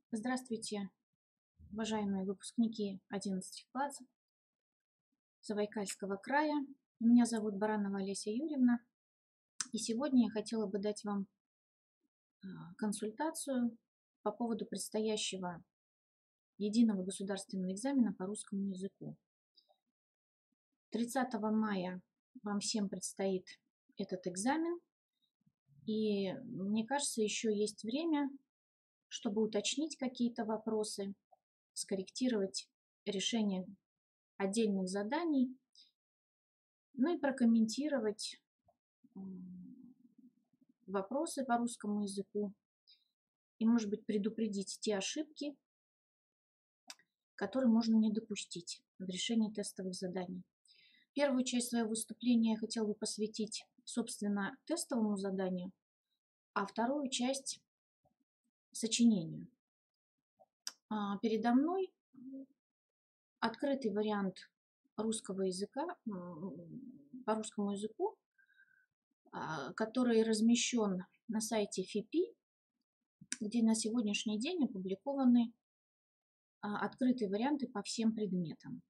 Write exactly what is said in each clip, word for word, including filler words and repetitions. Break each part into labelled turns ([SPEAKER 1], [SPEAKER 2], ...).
[SPEAKER 1] Здравствуйте, уважаемые выпускники одиннадцатых классов Забайкальского края. Меня зовут Баранова Олеся Юрьевна. И сегодня я хотела бы дать вам консультацию по поводу предстоящего единого государственного экзамена по русскому языку. тридцатого мая вам всем предстоит этот экзамен. И мне кажется, еще есть время, чтобы уточнить какие-то вопросы, скорректировать решение отдельных заданий, ну и прокомментировать вопросы по русскому языку и, может быть, предупредить те ошибки, которые можно не допустить в решении тестовых заданий. Первую часть своего выступления я хотела бы посвятить, собственно, тестовому заданию, а вторую часть – сочинению. Передо мной открытый вариант русского языка, по русскому языку, который размещен на сайте эф и пи, где на сегодняшний день опубликованы открытые варианты по всем предметам.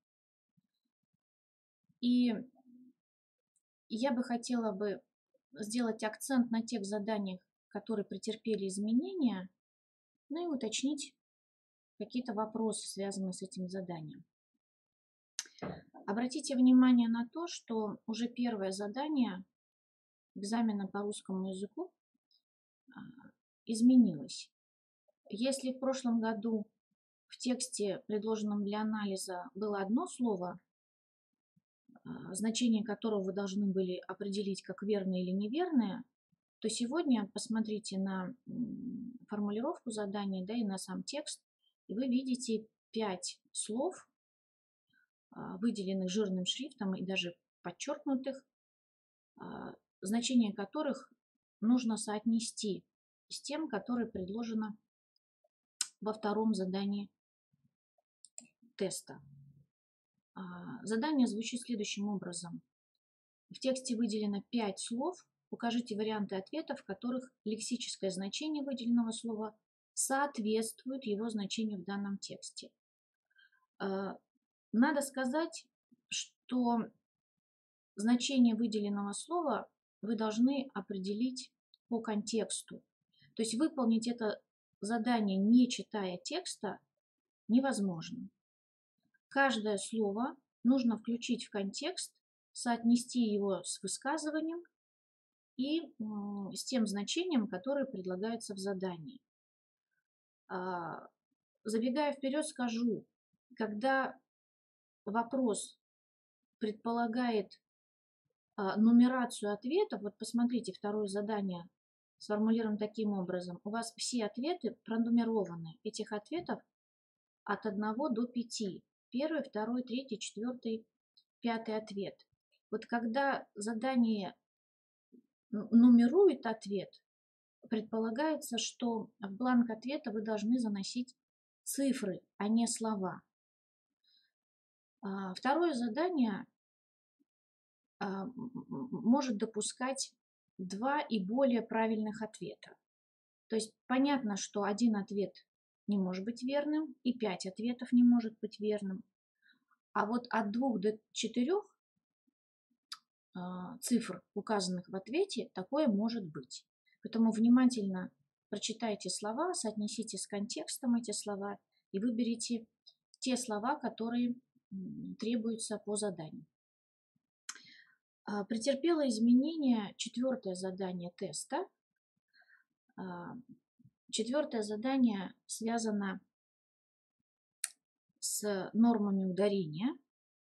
[SPEAKER 1] И я бы хотела бы сделать акцент на тех заданиях, которые претерпели изменения, ну и уточнить какие-то вопросы, связанные с этим заданием. Обратите внимание на то, что уже первое задание экзамена по русскому языку изменилось. Если в прошлом году в тексте, предложенном для анализа, было одно слово, значение которого вы должны были определить как верное или неверное, то сегодня посмотрите на формулировку задания, да, и на сам текст, и вы видите пять слов, выделенных жирным шрифтом и даже подчеркнутых, значение которых нужно соотнести с тем, которое предложено во втором задании теста. Задание звучит следующим образом. В тексте выделено пять слов. Укажите варианты ответов, в которых лексическое значение выделенного слова соответствует его значению в данном тексте. Надо сказать, что значение выделенного слова вы должны определить по контексту. То есть выполнить это задание, не читая текста, невозможно. Каждое слово нужно включить в контекст, соотнести его с высказыванием и с тем значением, которое предлагается в задании. Забегая вперед, скажу, когда вопрос предполагает нумерацию ответов, вот посмотрите, второе задание сформулировано таким образом. У вас все ответы пронумерованы. Этих ответов от одного до пяти. Первый, второй, третий, четвертый, пятый ответ. Вот когда задание нумерует ответ, предполагается, что в бланк ответа вы должны заносить цифры, а не слова. Второе задание может допускать два и более правильных ответа. То есть понятно, что один ответ не может быть верным, и пять ответов не может быть верным. А вот от двух до четырех цифр, указанных в ответе, такое может быть. Поэтому внимательно прочитайте слова, соотнесите с контекстом эти слова и выберите те слова, которые требуются по заданию. Претерпело изменения четвертое задание теста. Четвертое задание связано с нормами ударения.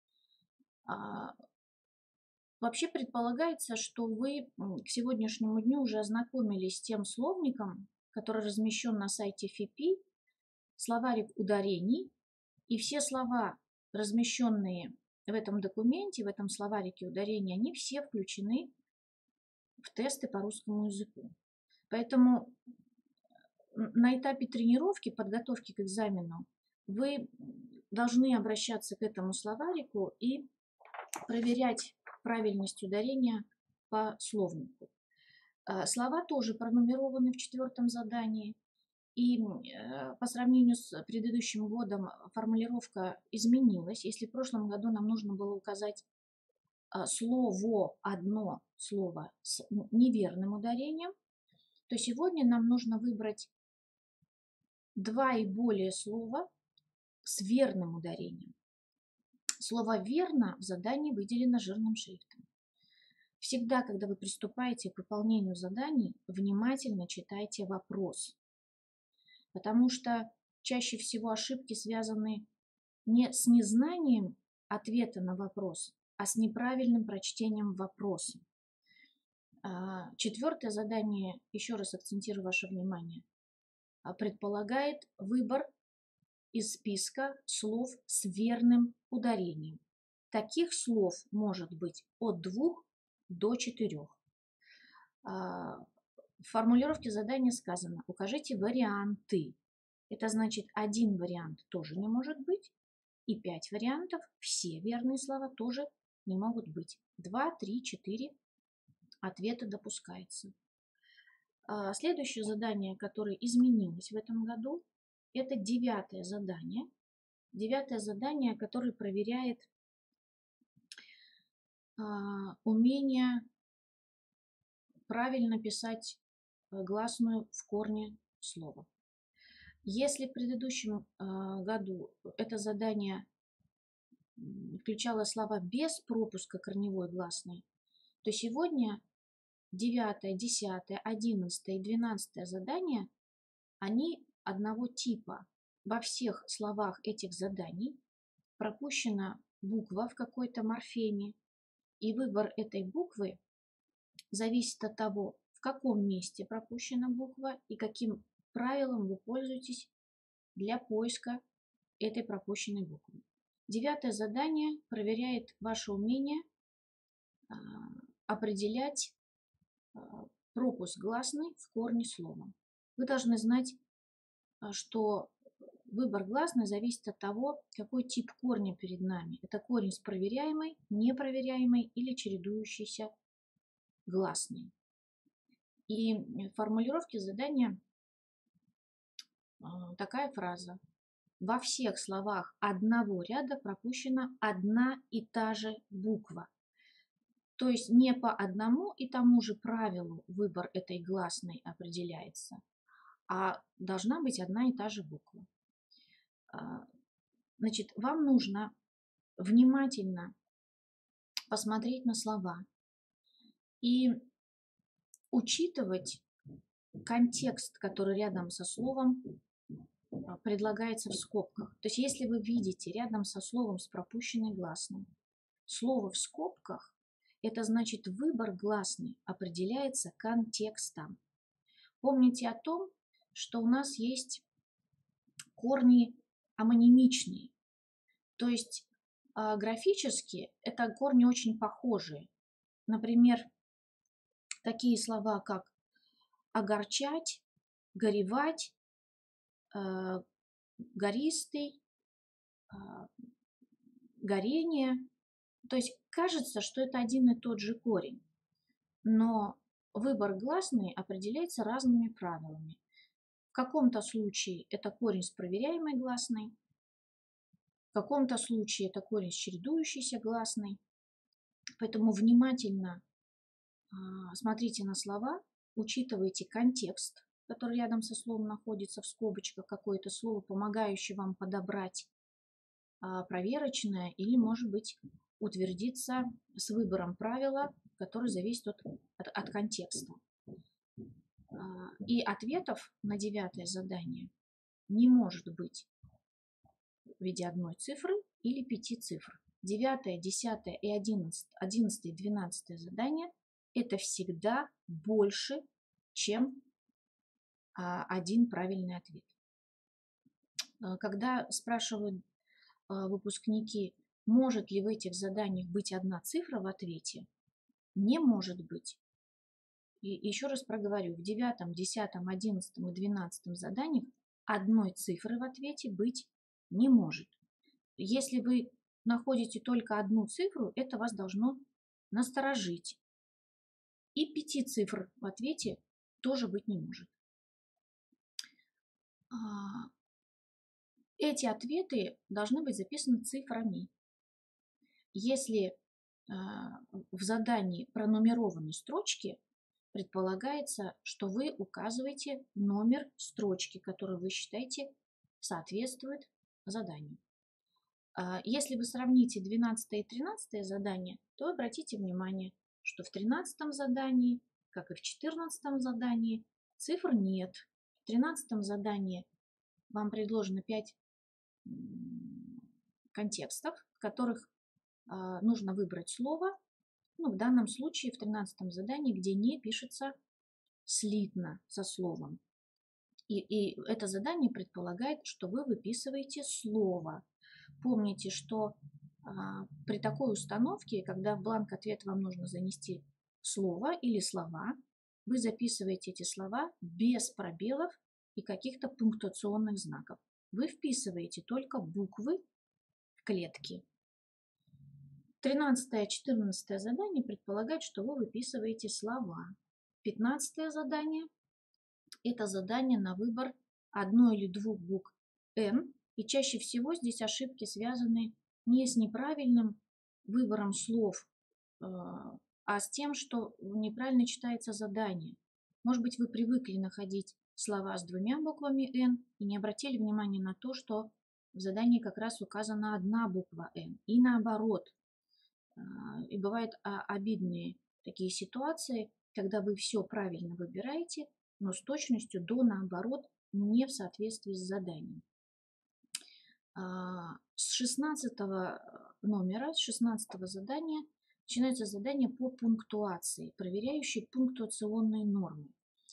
[SPEAKER 1] Вообще предполагается, что вы к сегодняшнему дню уже ознакомились с тем словником, который размещен на сайте эф и пи, словарик ударений, и все слова, размещенные в этом документе, в этом словарике ударений, они все включены в тесты по русскому языку. Поэтому на этапе тренировки, подготовки к экзамену, вы должны обращаться к этому словарику и проверять правильность ударения по словнику. Слова тоже пронумерованы в четвертом задании. И э, по сравнению с предыдущим годом формулировка изменилась. Если в прошлом году нам нужно было указать э, слово, одно слово с неверным ударением, то сегодня нам нужно выбрать два и более слова с верным ударением. Слово «верно» в задании выделено жирным шрифтом. Всегда, когда вы приступаете к выполнению заданий, внимательно читайте вопрос, потому что чаще всего ошибки связаны не с незнанием ответа на вопрос, а с неправильным прочтением вопроса. Четвертое задание, еще раз акцентирую ваше внимание, предполагает выбор из списка слов с верным ударением. Таких слов может быть от двух до четырех. В формулировке задания сказано: укажите варианты. Это значит, один вариант тоже не может быть, и пять вариантов, все верные слова тоже не могут быть. Два, три, четыре ответа допускается. Следующее задание, которое изменилось в этом году, это девятое задание. Девятое задание, которое проверяет умение правильно писать гласную в корне слова. Если в предыдущем году это задание включало слова без пропуска корневой гласной, то сегодня девятое, десятое, одиннадцатое и двенадцатое задания, они одного типа. Во всех словах этих заданий пропущена буква в какой-то морфеме, и выбор этой буквы зависит от того, в каком месте пропущена буква и каким правилом вы пользуетесь для поиска этой пропущенной буквы. Девятое задание проверяет ваше умение определять пропуск гласной в корне слова. Вы должны знать, что выбор гласной зависит от того, какой тип корня перед нами. Это корень с проверяемой, непроверяемой или чередующейся гласной. И в формулировке задания такая фраза: во всех словах одного ряда пропущена одна и та же буква. То есть не по одному и тому же правилу выбор этой гласной определяется, а должна быть одна и та же буква. Значит, вам нужно внимательно посмотреть на слова и учитывать контекст, который рядом со словом предлагается в скобках. То есть если вы видите рядом со словом с пропущенной гласной слово в скобках, это значит, выбор гласной определяется контекстом. Помните о том, что у нас есть корни амонимичные. То есть графически это корни очень похожие. Например, такие слова, как огорчать, горевать, гористый, горение. То есть кажется, что это один и тот же корень, но выбор гласной определяется разными правилами. В каком-то случае это корень с проверяемой гласной, в каком-то случае это корень с чередующейся гласной. Поэтому внимательно смотрите на слова, учитывайте контекст, который рядом со словом находится в скобочках, какое-то слово, помогающее вам подобрать проверочное или, может быть, утвердиться с выбором правила, который зависит от, от, от контекста. И ответов на девятое задание не может быть в виде одной цифры или пяти цифр. Девятое, десятое и одиннадцатое, одиннадцатое и двенадцатое задание – это всегда больше, чем один правильный ответ. Когда спрашивают выпускники, может ли в этих заданиях быть одна цифра в ответе, не может быть. И еще раз проговорю, в девятом, десятом, одиннадцатом и двенадцатом заданиях одной цифры в ответе быть не может. Если вы находите только одну цифру, это вас должно насторожить. И пяти цифр в ответе тоже быть не может. А, Эти ответы должны быть записаны цифрами. Если а, в задании пронумерованы строчки, предполагается, что вы указываете номер строчки, который вы считаете соответствует заданию. А, Если вы сравните двенадцатое и тринадцатое задание, то обратите внимание, что в тринадцатом задании, как и в четырнадцатом задании, цифр нет. В тринадцатом задании вам предложено пять контекстов, в которых а, нужно выбрать слово. Ну, в данном случае в тринадцатом задании, где не пишется слитно со словом. И, и это задание предполагает, что вы выписываете слово. Помните, что а, при такой установке, когда в бланк ответа вам нужно занести слово или слова, вы записываете эти слова без пробелов и каких-то пунктуационных знаков. Вы вписываете только буквы в клетки. тринадцатое-четырнадцатое задание предполагает, что вы выписываете слова. пятнадцатое задание – это задание на выбор одной или двух букв «Н», и чаще всего здесь ошибки связаны не с неправильным выбором слов, а с тем, что неправильно читается задание. Может быть, вы привыкли находить слова с двумя буквами «Н» и не обратили внимания на то, что в задании как раз указана одна буква «Н», и наоборот. И бывают обидные такие ситуации, когда вы все правильно выбираете, но с точностью до наоборот, не в соответствии с заданием. С шестнадцатого номера, с шестнадцатого задания начинается задание по пунктуации, проверяющие пунктуационные нормы.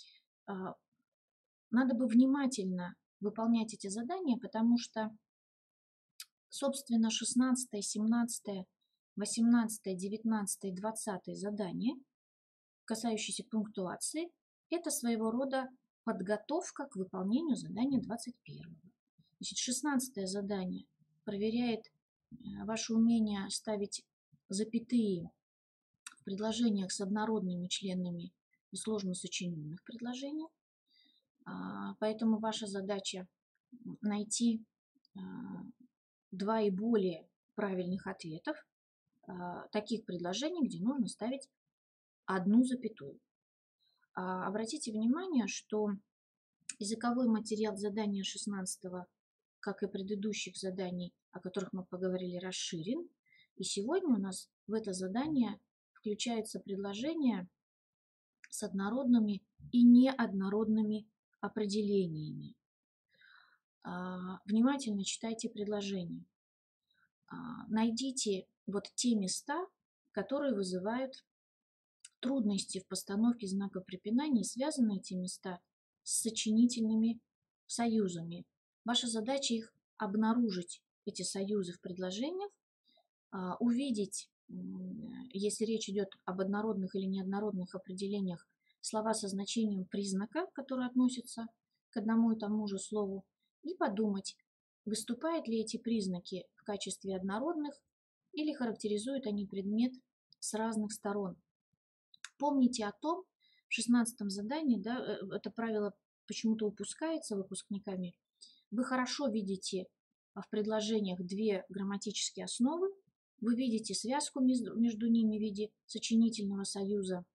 [SPEAKER 1] Надо бы внимательно выполнять эти задания, потому что, собственно, шестнадцатое, семнадцатое, восемнадцатое, девятнадцатое и двадцатое задания, касающиеся пунктуации, это своего рода подготовка к выполнению задания двадцать первого. Значит, шестнадцатое задание проверяет ваше умение ставить запятые в предложениях с однородными членами и сложно сочиненных предложениях. Поэтому ваша задача найти два и более правильных ответов таких предложений, где нужно ставить одну запятую. Обратите внимание, что языковой материал задания шестнадцатого, как и предыдущих заданий, о которых мы поговорили, расширен. И сегодня у нас в это задание включаются предложения с однородными и неоднородными определениями. Внимательно читайте предложения. Найдите вот те места, которые вызывают трудности в постановке знаков препинания, и связаны эти места с сочинительными союзами. Ваша задача их обнаружить, эти союзы в предложениях, увидеть, если речь идет об однородных или неоднородных определениях, слова со значением признака, которые относятся к одному и тому же слову, и подумать, выступают ли эти признаки в качестве однородных или характеризуют они предмет с разных сторон. Помните о том, в шестнадцатом задании, да, это правило почему-то упускается выпускниками, вы хорошо видите в предложениях две грамматические основы, вы видите связку между, между ними в виде сочинительного союза,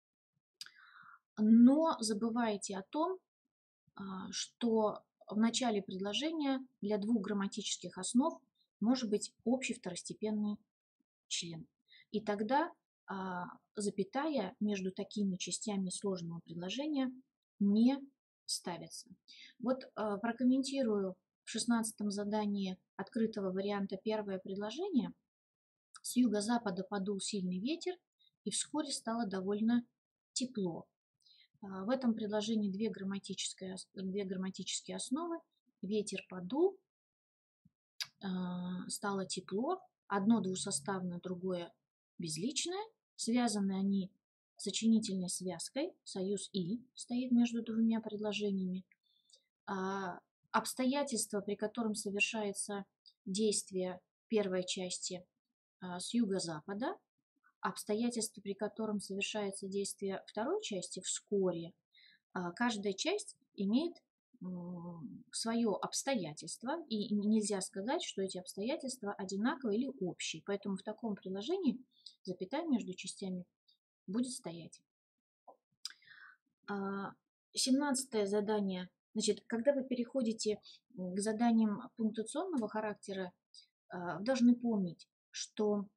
[SPEAKER 1] но забываете о том, что в начале предложения для двух грамматических основ может быть общий второстепенный член. И тогда а, запятая между такими частями сложного предложения не ставится. Вот а, прокомментирую в шестнадцатом задании открытого варианта первое предложение. С юго-запада подул сильный ветер, и вскоре стало довольно тепло. В этом предложении две грамматические, две грамматические основы. Ветер подул, стало тепло. Одно двусоставное, другое безличное. Связаны они сочинительной связкой. Союз «и» стоит между двумя предложениями. Обстоятельства, при котором совершается действие первой части с юго-запада, обстоятельства, при котором совершается действие второй части вскоре, каждая часть имеет свое обстоятельство, и нельзя сказать, что эти обстоятельства одинаковые или общие. Поэтому в таком предложении запятая между частями будет стоять. Семнадцатое задание. Значит, когда вы переходите к заданиям пунктуационного характера, вы должны помнить, что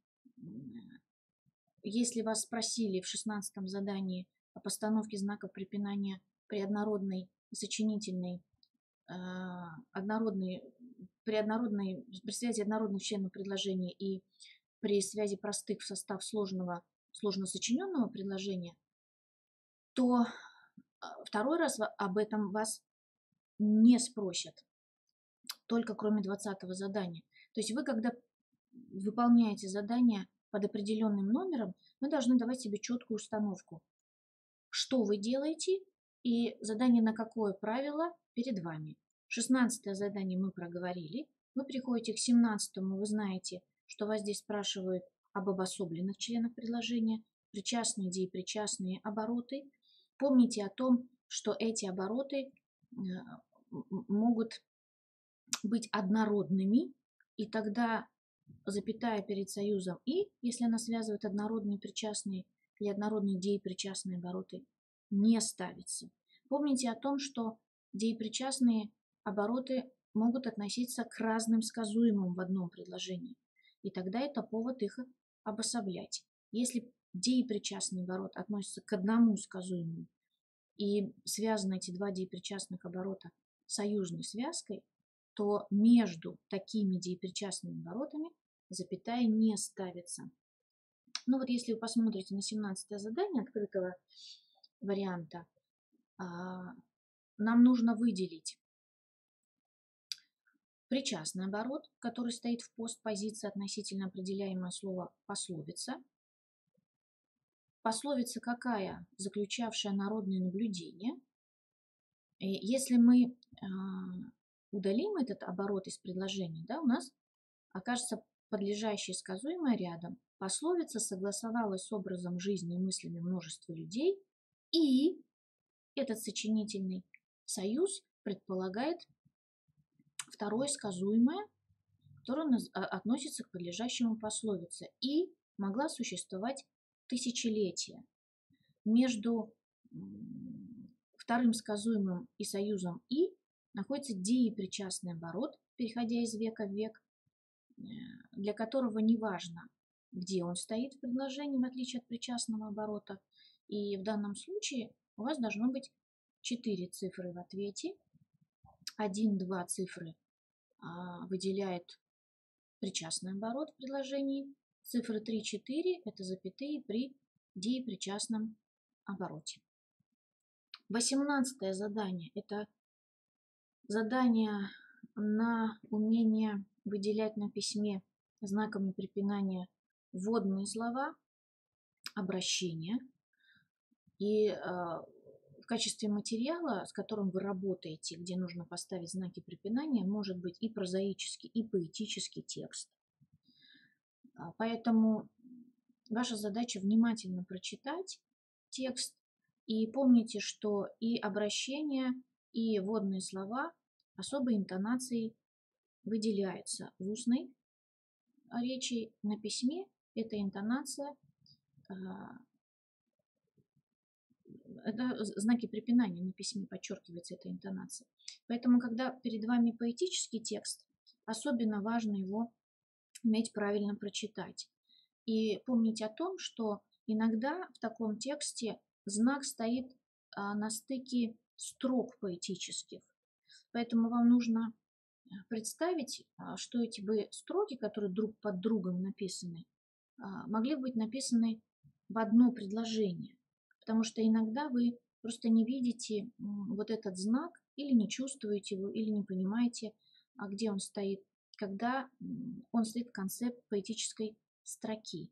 [SPEAKER 1] если вас спросили в шестнадцатом задании о постановке знаков препинания при однородной и сочинительной, однородной, при, однородной, при связи однородных членов предложения и при связи простых в состав сложного, сложно сочиненного предложения, то второй раз об этом вас не спросят, только кроме двадцатого задания. То есть вы, когда выполняете задание под определенным номером, вы должны давать себе четкую установку, что вы делаете и задание на какое правило перед вами. шестнадцатое задание мы проговорили. Вы приходите к семнадцатому, вы знаете, что вас здесь спрашивают об обособленных членах предложения, причастные, деепричастные обороты. Помните о том, что эти обороты могут быть однородными, и тогда запятая перед союзом «и», если она связывает однородные причастные или однородные деепричастные обороты, не ставится. Помните о том, что деепричастные обороты могут относиться к разным сказуемым в одном предложении, и тогда это повод их обособлять. Если деепричастный оборот относится к одному сказуемому, и связаны эти два деепричастных оборота союзной связкой, то между такими деепричастными оборотами запятая не ставится. Ну вот если вы посмотрите на семнадцатое задание открытого варианта, нам нужно выделить причастный оборот, который стоит в постпозиции относительно определяемое слово пословица. Пословица какая? Заключавшая народные наблюдения. И если мы удалим этот оборот из предложения, да, у нас окажется подлежащее сказуемое рядом. Пословица согласовалась с образом жизни и мыслями множества людей, и этот сочинительный союз предполагает второе сказуемое, которое относится к подлежащему пословице, и могла существовать тысячелетия. Между вторым сказуемым и союзом «и» находится деепричастный оборот, переходя из века в век, для которого не важно, где он стоит в предложении, в отличие от причастного оборота. И в данном случае у вас должно быть четыре цифры в ответе. один-два цифры выделяет причастный оборот в предложении. Цифры три-четыре – это запятые при деепричастном обороте. восемнадцатое задание – это задание на умение выделять на письме знаками препинания вводные слова, обращения. И э, в качестве материала, с которым вы работаете, где нужно поставить знаки препинания, может быть и прозаический, и поэтический текст. Поэтому ваша задача внимательно прочитать текст и помните, что и обращения, и вводные слова особой интонацией выделяются в устной речи. На письме эта интонация, это знаки препинания на письме, подчеркивается эта интонация. Поэтому, когда перед вами поэтический текст, особенно важно его уметь правильно прочитать. И помнить о том, что иногда в таком тексте знак стоит на стыке строк поэтических. Поэтому вам нужно представить, что эти бы строки, которые друг под другом написаны, могли быть написаны в одно предложение. Потому что иногда вы просто не видите вот этот знак, или не чувствуете его, или не понимаете, где он стоит, когда он стоит в конце поэтической строки.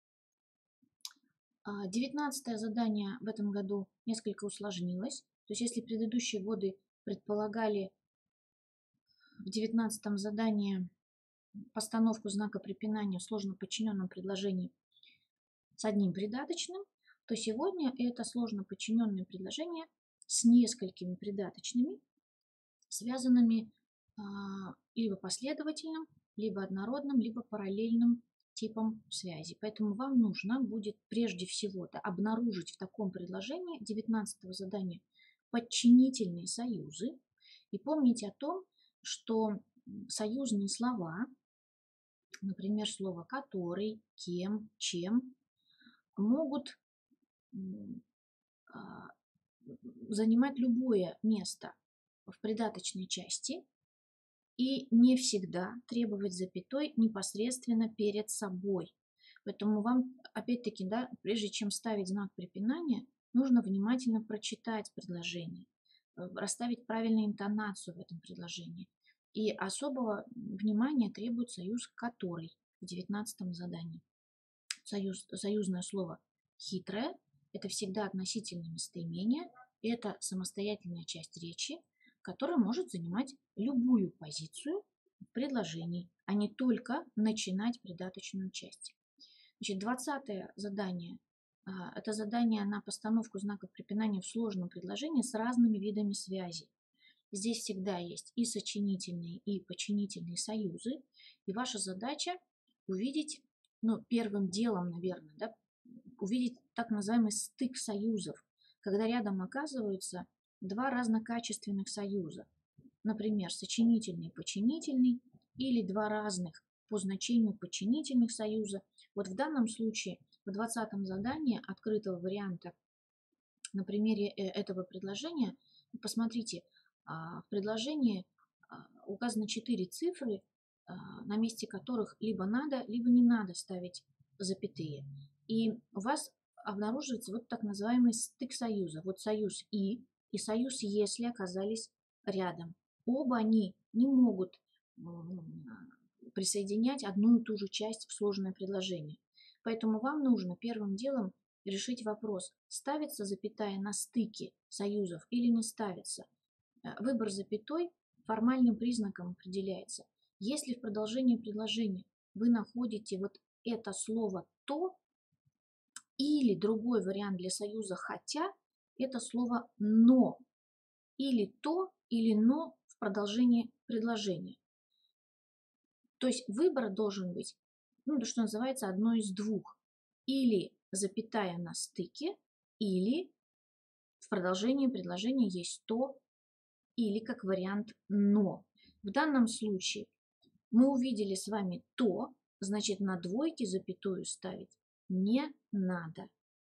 [SPEAKER 1] Девятнадцатое задание в этом году несколько усложнилось. То есть если предыдущие годы предполагали в девятнадцатом задании постановку знака препинания в сложно подчиненном предложении с одним придаточным, то сегодня это сложно подчиненное предложение с несколькими придаточными. связанными а, либо последовательным, либо однородным, либо параллельным типом связи. Поэтому вам нужно будет прежде всего-то обнаружить в таком предложении девятнадцатого задания подчинительные союзы. И помните о том, что союзные слова, например, слово «который», «кем», «чем», могут занимать любое место в придаточной части и не всегда требовать запятой непосредственно перед собой. Поэтому вам, опять-таки, да, прежде чем ставить знак препинания, нужно внимательно прочитать предложение, расставить правильную интонацию в этом предложении. И особого внимания требует союз «который» в девятнадцатом задании. Союз, союзное слово «хитрое» – это всегда относительное местоимение, это самостоятельная часть речи, которая может занимать любую позицию в предложении, а не только начинать придаточную часть. Значит, двадцатое задание – это задание на постановку знаков препинания в сложном предложении с разными видами связи. Здесь всегда есть и сочинительные, и подчинительные союзы, и ваша задача увидеть, ну, первым делом, наверное, да, увидеть так называемый стык союзов, когда рядом оказываются два разнокачественных союза. Например, сочинительный и подчинительный, или два разных по значению подчинительных союза. Вот в данном случае, в двадцатом задании открытого варианта, на примере этого предложения, посмотрите, в предложении указано четыре цифры, на месте которых либо надо, либо не надо ставить запятые. И у вас обнаруживается вот так называемый стык союза. Вот союз «и» и союз «если» оказались рядом. Оба они не могут присоединять одну и ту же часть в сложное предложение. Поэтому вам нужно первым делом решить вопрос, ставится запятая на стыке союзов или не ставится. Выбор запятой формальным признаком определяется. Если в продолжении предложения вы находите вот это слово «то» или другой вариант для союза «хотя», это слово «но». Или «то», или «но» в продолжении предложения. То есть выбор должен быть, ну, что называется, одно из двух. Или запятая на стыке, или в продолжении предложения есть «то», или как вариант «но». В данном случае мы увидели с вами «то», значит, на двойке запятую ставить не надо.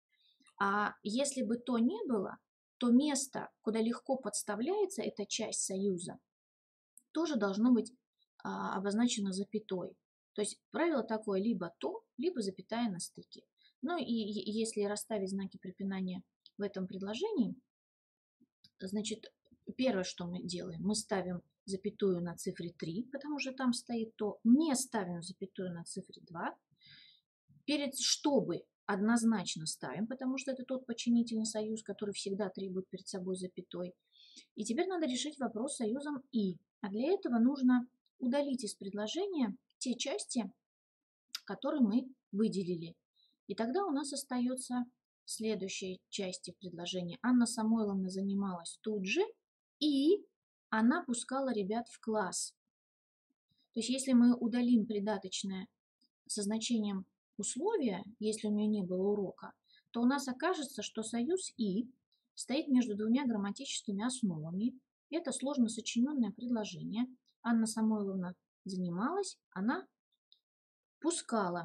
[SPEAKER 1] А если бы «то» не было, то место, куда легко подставляется эта часть союза, тоже должно быть а, обозначено запятой. То есть правило такое: либо «то», либо запятая на стыке. Ну и если расставить знаки препинания в этом предложении, значит, первое, что мы делаем, мы ставим запятую на цифре три, потому что там стоит «то», не ставим запятую на цифре два. Перед «чтобы» однозначно ставим, потому что это тот подчинительный союз, который всегда требует перед собой запятой. И теперь надо решить вопрос с союзом «и». А для этого нужно удалить из предложения те части, которые мы выделили. И тогда у нас остается следующая часть предложения. Анна Самойловна занималась тут же, и она пускала ребят в класс. То есть если мы удалим придаточное со значением условия, если у нее не было урока, то у нас окажется, что союз «и» стоит между двумя грамматическими основами. Это сложно сочиненное предложение. Анна Самойловна занималась, она пускала.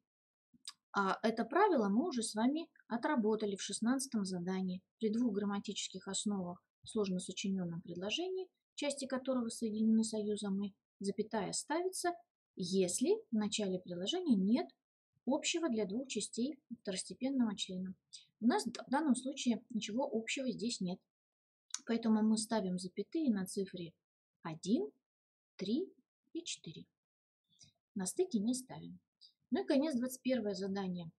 [SPEAKER 1] А это правило мы уже с вами отработали в шестнадцатом задании. При двух грамматических основах в сложно сочиненном предложении, части которого соединены союзом «и», запятая ставится, если в начале предложения нет общего для двух частей второстепенного члена. У нас в данном случае ничего общего здесь нет. Поэтому мы ставим запятые на цифре один, три и четыре. На стыке не ставим. Ну и конец, двадцать первое задание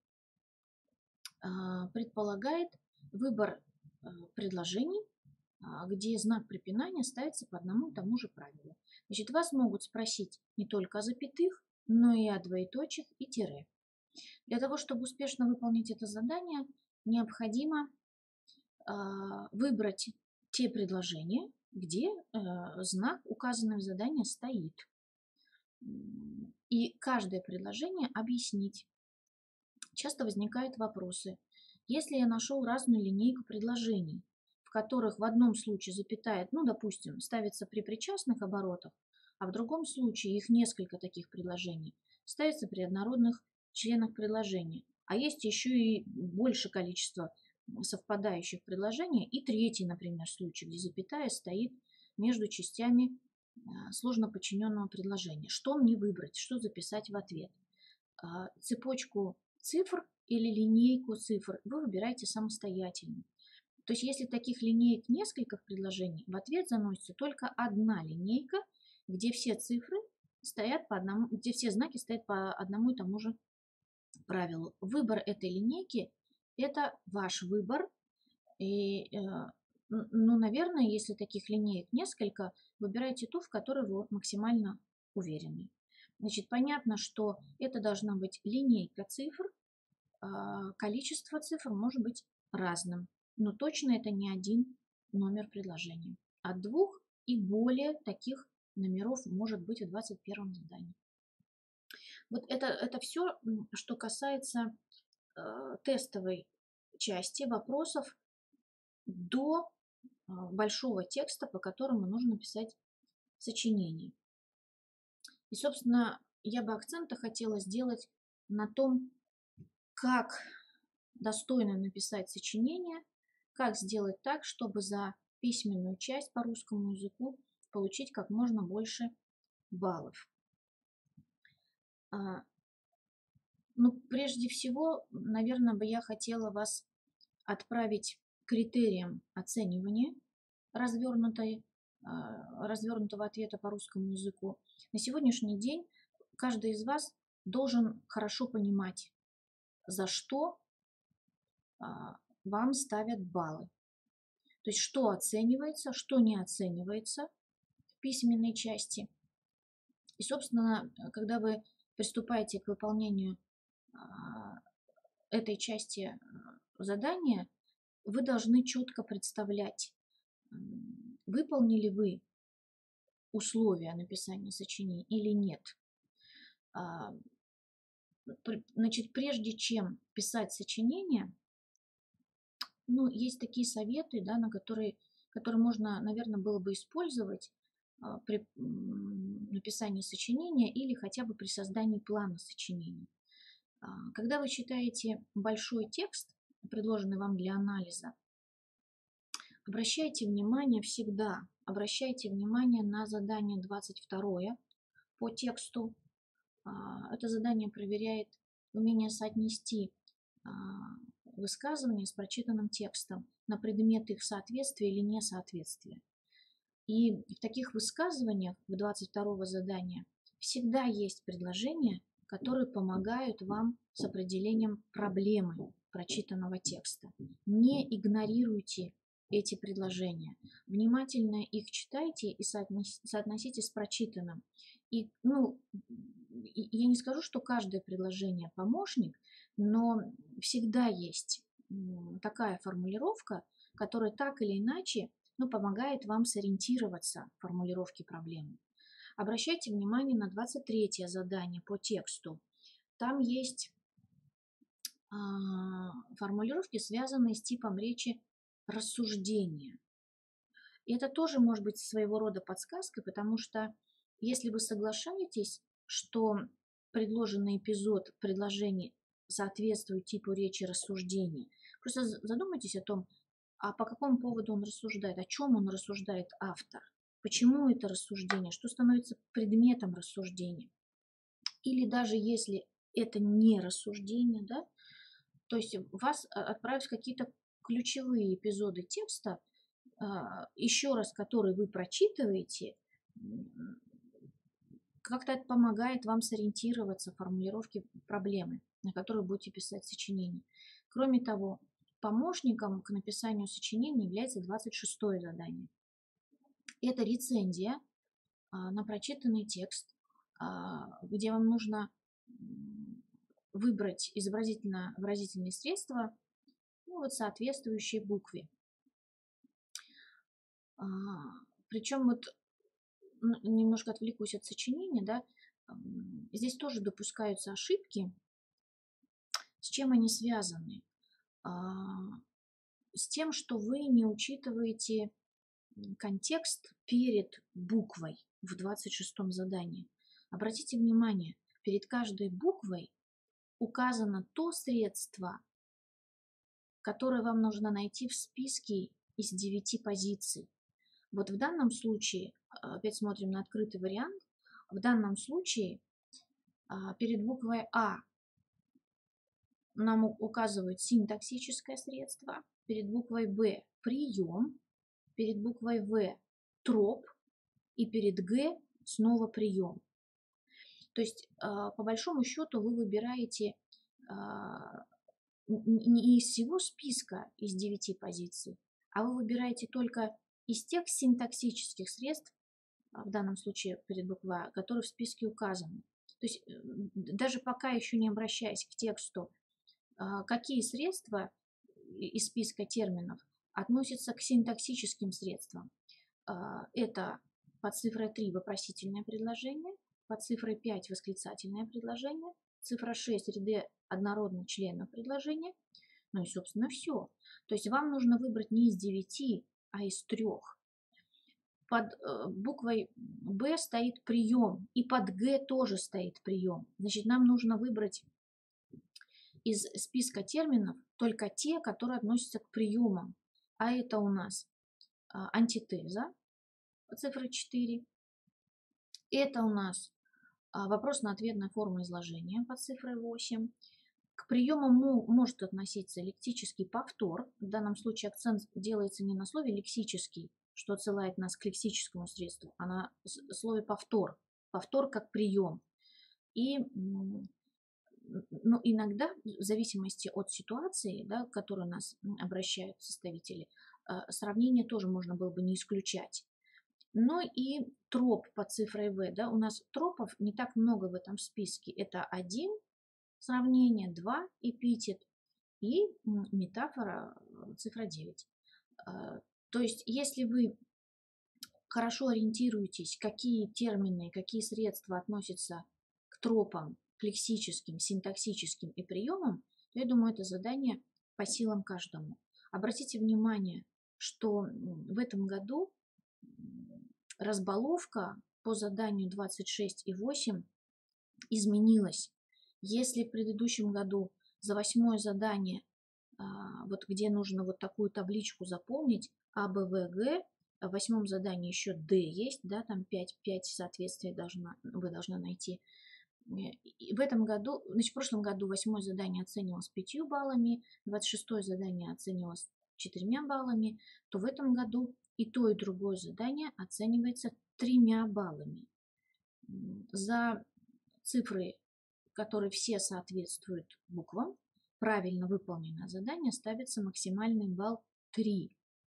[SPEAKER 1] предполагает выбор предложений, где знак препинания ставится по одному и тому же правилу. Значит, вас могут спросить не только о запятых, но и о двоеточиях и тире. Для того, чтобы успешно выполнить это задание, необходимо выбрать те предложения, где э, знак, указанный в задании, стоит. И каждое предложение объяснить. Часто возникают вопросы. Если я нашел разную линейку предложений, в которых в одном случае запятая, ну, допустим, ставится при причастных оборотах, а в другом случае их несколько таких предложений, ставится при однородных членах предложения, а есть еще и больше количество совпадающих предложений, и третий, например, случай, где запятая стоит между частями сложно подчиненного предложения. Что мне выбрать, что записать в ответ? Цепочку цифр или линейку цифр вы выбираете самостоятельно. То есть если таких линеек несколько в предложении, в ответ заносится только одна линейка, где все цифры стоят по одному, где все знаки стоят по одному и тому же правилу. Выбор этой линейки – это ваш выбор. И, ну, наверное, если таких линеек несколько, выбирайте ту, в которой вы максимально уверены. Значит, понятно, что это должна быть линейка цифр, количество цифр может быть разным, но точно это не один номер предложения. От двух и более таких номеров может быть в двадцать первом задании. Вот это, это все, что касается э, тестовой части вопросов до э, большого текста, по которому нужно писать сочинение. И, собственно, я бы акценты хотела сделать на том, как достойно написать сочинение, как сделать так, чтобы за письменную часть по русскому языку получить как можно больше баллов. Ну, прежде всего, наверное, бы я хотела вас отправить к критериям оценивания развернутой, развернутого ответа по русскому языку. На сегодняшний день каждый из вас должен хорошо понимать, за что вам ставят баллы. То есть, что оценивается, что не оценивается в письменной части. И, собственно, когда вы приступаете к выполнению этой части задания, вы должны четко представлять, выполнили вы условия написания сочинений или нет. Значит, прежде чем писать сочинение, ну, есть такие советы, да, на которые, которые можно, наверное, было бы использовать при написании сочинения или хотя бы при создании плана сочинения. Когда вы читаете большой текст, предложенный вам для анализа, обращайте внимание всегда, обращайте внимание на задание двадцать второе по тексту. Это задание проверяет умение соотнести высказывания с прочитанным текстом на предмет их соответствия или несоответствия. И в таких высказываниях, в двадцать второго задания, всегда есть предложения, которые помогают вам с определением проблемы прочитанного текста. Не игнорируйте эти предложения. Внимательно их читайте и соотносите с прочитанным. И, ну, я не скажу, что каждое предложение помощник, но всегда есть такая формулировка, которая так или иначе, ну, помогает вам сориентироваться в формулировке проблемы. Обращайте внимание на двадцать третье задание по тексту. Там есть формулировки, связанные с типом речи рассуждения. И это тоже может быть своего рода подсказкой, потому что если вы соглашаетесь, что предложенный эпизод предложений соответствует типу речи рассуждения, просто задумайтесь о том, а по какому поводу он рассуждает, о чем он рассуждает автор, почему это рассуждение, что становится предметом рассуждения. Или даже если это не рассуждение, да, то есть вас отправят в какие-то ключевые эпизоды текста, еще раз которые вы прочитываете, как-то это помогает вам сориентироваться в формулировке проблемы, на которую будете писать сочинение. Кроме того, помощником к написанию сочинения является двадцать шестое задание. Это рецензия на прочитанный текст, где вам нужно выбрать изобразительно-выразительные средства, ну, вот, соответствующей букве. Причем вот н- немножко отвлекусь от сочинения, да, м, здесь тоже допускаются ошибки. С чем они связаны? А, С тем, что вы не учитываете м, контекст перед буквой в двадцать шестом задании. Обратите внимание, перед каждой буквой указано то средство, которое вам нужно найти в списке из девяти позиций. Вот в данном случае, а, опять смотрим на открытый вариант, в данном случае а, перед буквой А нам у- указывают синтаксическое средство, перед буквой Б прием, перед буквой В троп и перед Г снова прием. То есть, а, по большому счету, вы выбираете а, н- не из всего списка из девяти позиций, а вы выбираете только из тех синтаксических средств, а, в данном случае перед буквой А, которые в списке указаны. То есть, э, даже пока еще не обращаясь к тексту, а, какие средства и- из списка терминов относятся к синтаксическим средствам. А, Это под цифрой три вопросительное предложение, под цифрой пять восклицательное предложение, цифра шесть ряды однородных членов предложения, ну и, собственно, все. То есть вам нужно выбрать не из девяти, а из трех. Под э, буквой Б стоит прием, и под Г тоже стоит прием. Значит, нам нужно выбрать из списка терминов только те, которые относятся к приемам. А это у нас а, антитеза, цифра четыре. Это у нас а, вопрос-на-ответная форма изложения под цифрой восемь. К приемам может относиться лексический повтор. В данном случае акцент делается не на слове лексический, что отсылает нас к лексическому средству, а на слове повтор. Повтор как прием. И но иногда, в зависимости от ситуации, да, к которой нас обращают составители, а, сравнение тоже можно было бы не исключать. Но и троп под цифрой В. Да, у нас тропов не так много в этом списке. Это один сравнение, два эпитет и метафора цифра девять. А, То есть, если вы хорошо ориентируетесь, какие термины, какие средства относятся к тропам, к лексическим, синтаксическим и приемам, то я думаю, это задание по силам каждому. Обратите внимание, что в этом году разбаловка по заданию двадцать шесть и восемь изменилась. Если в предыдущем году за восьмое задание, а, вот где нужно вот такую табличку заполнить, А, Б, В, Г, в восьмом задании еще Д есть, да, там пять, пять соответствий должна, вы должны найти. И в этом году, значит, в прошлом году восьмое задание оценивалось пятью баллами, двадцать шестое задание оценивалось четырьмя баллами, то в этом году и то, и другое задание оценивается тремя баллами. За цифры, которые все соответствуют буквам, правильно выполненное задание ставится максимальный балл три.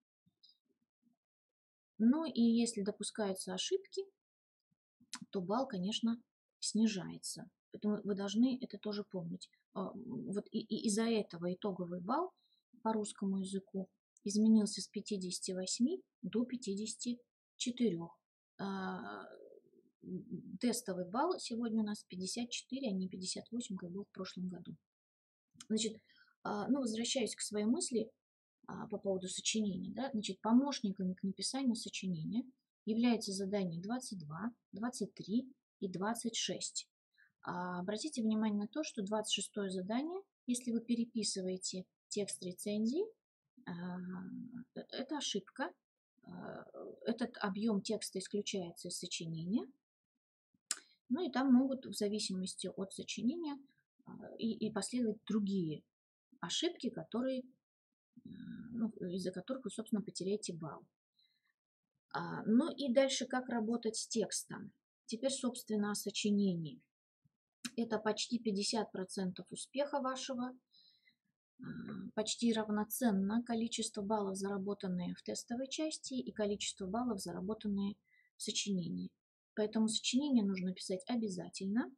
[SPEAKER 1] Ну и если допускаются ошибки, то балл, конечно, снижается. Поэтому вы должны это тоже помнить. А, Вот и, и из-за этого итоговый балл по русскому языку изменился с пятидесяти восьми до пятидесяти четырёх. А, Тестовый балл сегодня у нас пятьдесят четыре, а не пятьдесят восемь, как был в прошлом году. Значит, а, ну, возвращаюсь к своей мысли а, по поводу сочинения. Да? Значит, помощниками к написанию сочинения являются задания двадцать два, двадцать три и двадцать шесть. А, обратите внимание на то, что двадцать шестое задание, если вы переписываете текст рецензии, а, это ошибка. А, Этот объем текста исключается из сочинения. Ну и там могут в зависимости от сочинения а, и, и последовать другие ошибки, которые, ну, из-за которых вы, собственно, потеряете балл. А, ну и дальше как работать с текстом. Теперь, собственно, о сочинении. Это почти пятьдесят процентов успеха вашего, а, почти равноценно количество баллов, заработанные в тестовой части, и количество баллов, заработанные в сочинении. Поэтому сочинение нужно писать обязательно.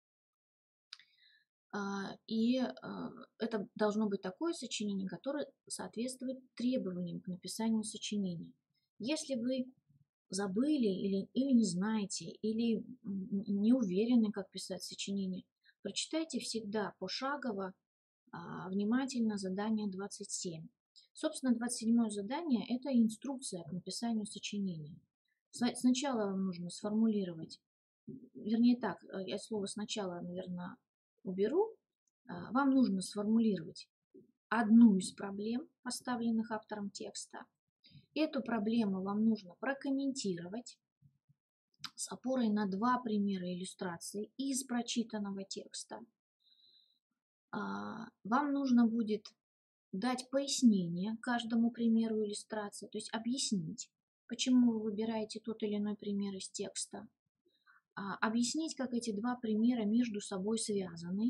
[SPEAKER 1] А, И а, это должно быть такое сочинение, которое соответствует требованиям к написанию сочинения. Если вы забыли или, или не знаете, или не уверены, как писать сочинение, прочитайте всегда пошагово, а, внимательно задание двадцать семь. Собственно, двадцать седьмое задание – это инструкция к написанию сочинения. Сначала вам нужно сформулировать, вернее так, я слово «сначала», наверное, уберу. Вам нужно сформулировать одну из проблем, поставленных автором текста. Эту проблему вам нужно прокомментировать с опорой на два примера иллюстрации из прочитанного текста. Вам нужно будет дать пояснение каждому примеру иллюстрации, то есть объяснить, почему вы выбираете тот или иной пример из текста, объяснить, как эти два примера между собой связаны,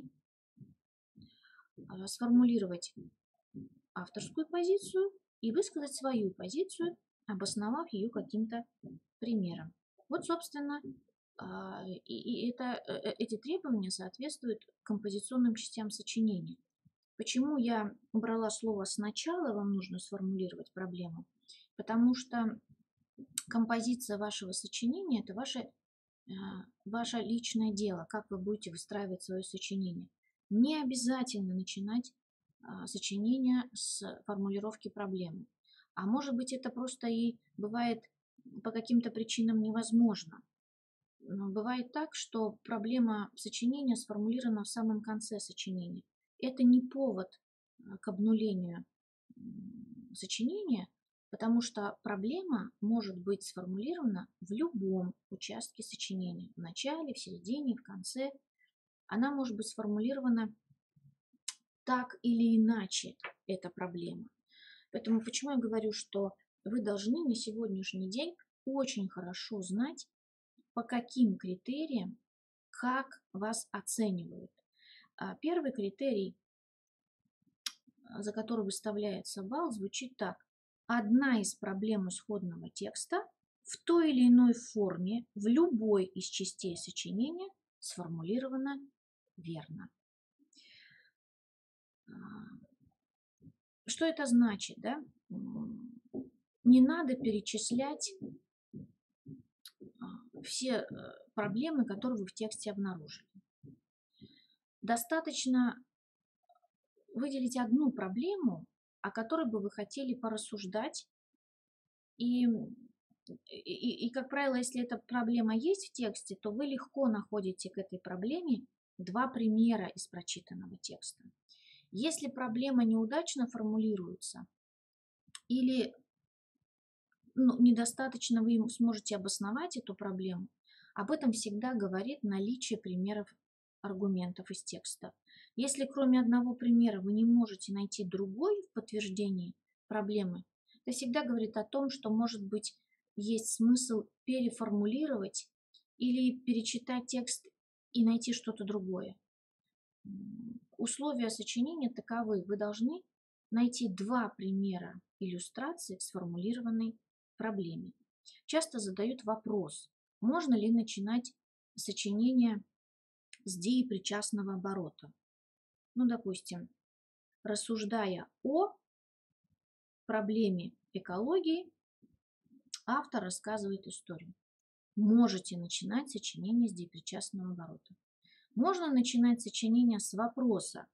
[SPEAKER 1] сформулировать авторскую позицию и высказать свою позицию, обосновав ее каким-то примером. Вот, собственно, и это, эти требования соответствуют композиционным частям сочинения. Почему я убрала слово «сначала» вам нужно сформулировать проблему? Потому что композиция вашего сочинения – это ваше, ваше личное дело, как вы будете выстраивать свое сочинение. Не обязательно начинать сочинение с формулировки проблемы. А может быть, это просто и бывает по каким-то причинам невозможно. Но бывает так, что проблема сочинения сформулирована в самом конце сочинения. Это не повод к обнулению сочинения, потому что проблема может быть сформулирована в любом участке сочинения. В начале, в середине, в конце. Она может быть сформулирована так или иначе, эта проблема. Поэтому почему я говорю, что вы должны на сегодняшний день очень хорошо знать, по каким критериям, как вас оценивают. Первый критерий, за который выставляется балл, звучит так. Одна из проблем исходного текста в той или иной форме в любой из частей сочинения сформулирована верно. Что это значит? Да? Не надо перечислять все проблемы, которые вы в тексте обнаружили. Достаточно выделить одну проблему, о которой бы вы хотели порассуждать. И, и, и, как правило, если эта проблема есть в тексте, то вы легко находите к этой проблеме два примера из прочитанного текста. Если проблема неудачно формулируется или ну, недостаточно вы сможете обосновать эту проблему, об этом всегда говорит наличие примеров аргументов из текста. Если кроме одного примера вы не можете найти другой в подтверждении проблемы, это всегда говорит о том, что, может быть, есть смысл переформулировать или перечитать текст и найти что-то другое. Условия сочинения таковы. Вы должны найти два примера иллюстрации к сформулированной проблеме. Часто задают вопрос, можно ли начинать сочинение с деепричастного оборота. Ну, допустим, рассуждая о проблеме экологии, автор рассказывает историю. Можете начинать сочинение с деепричастного оборота. Можно начинать сочинение с вопроса,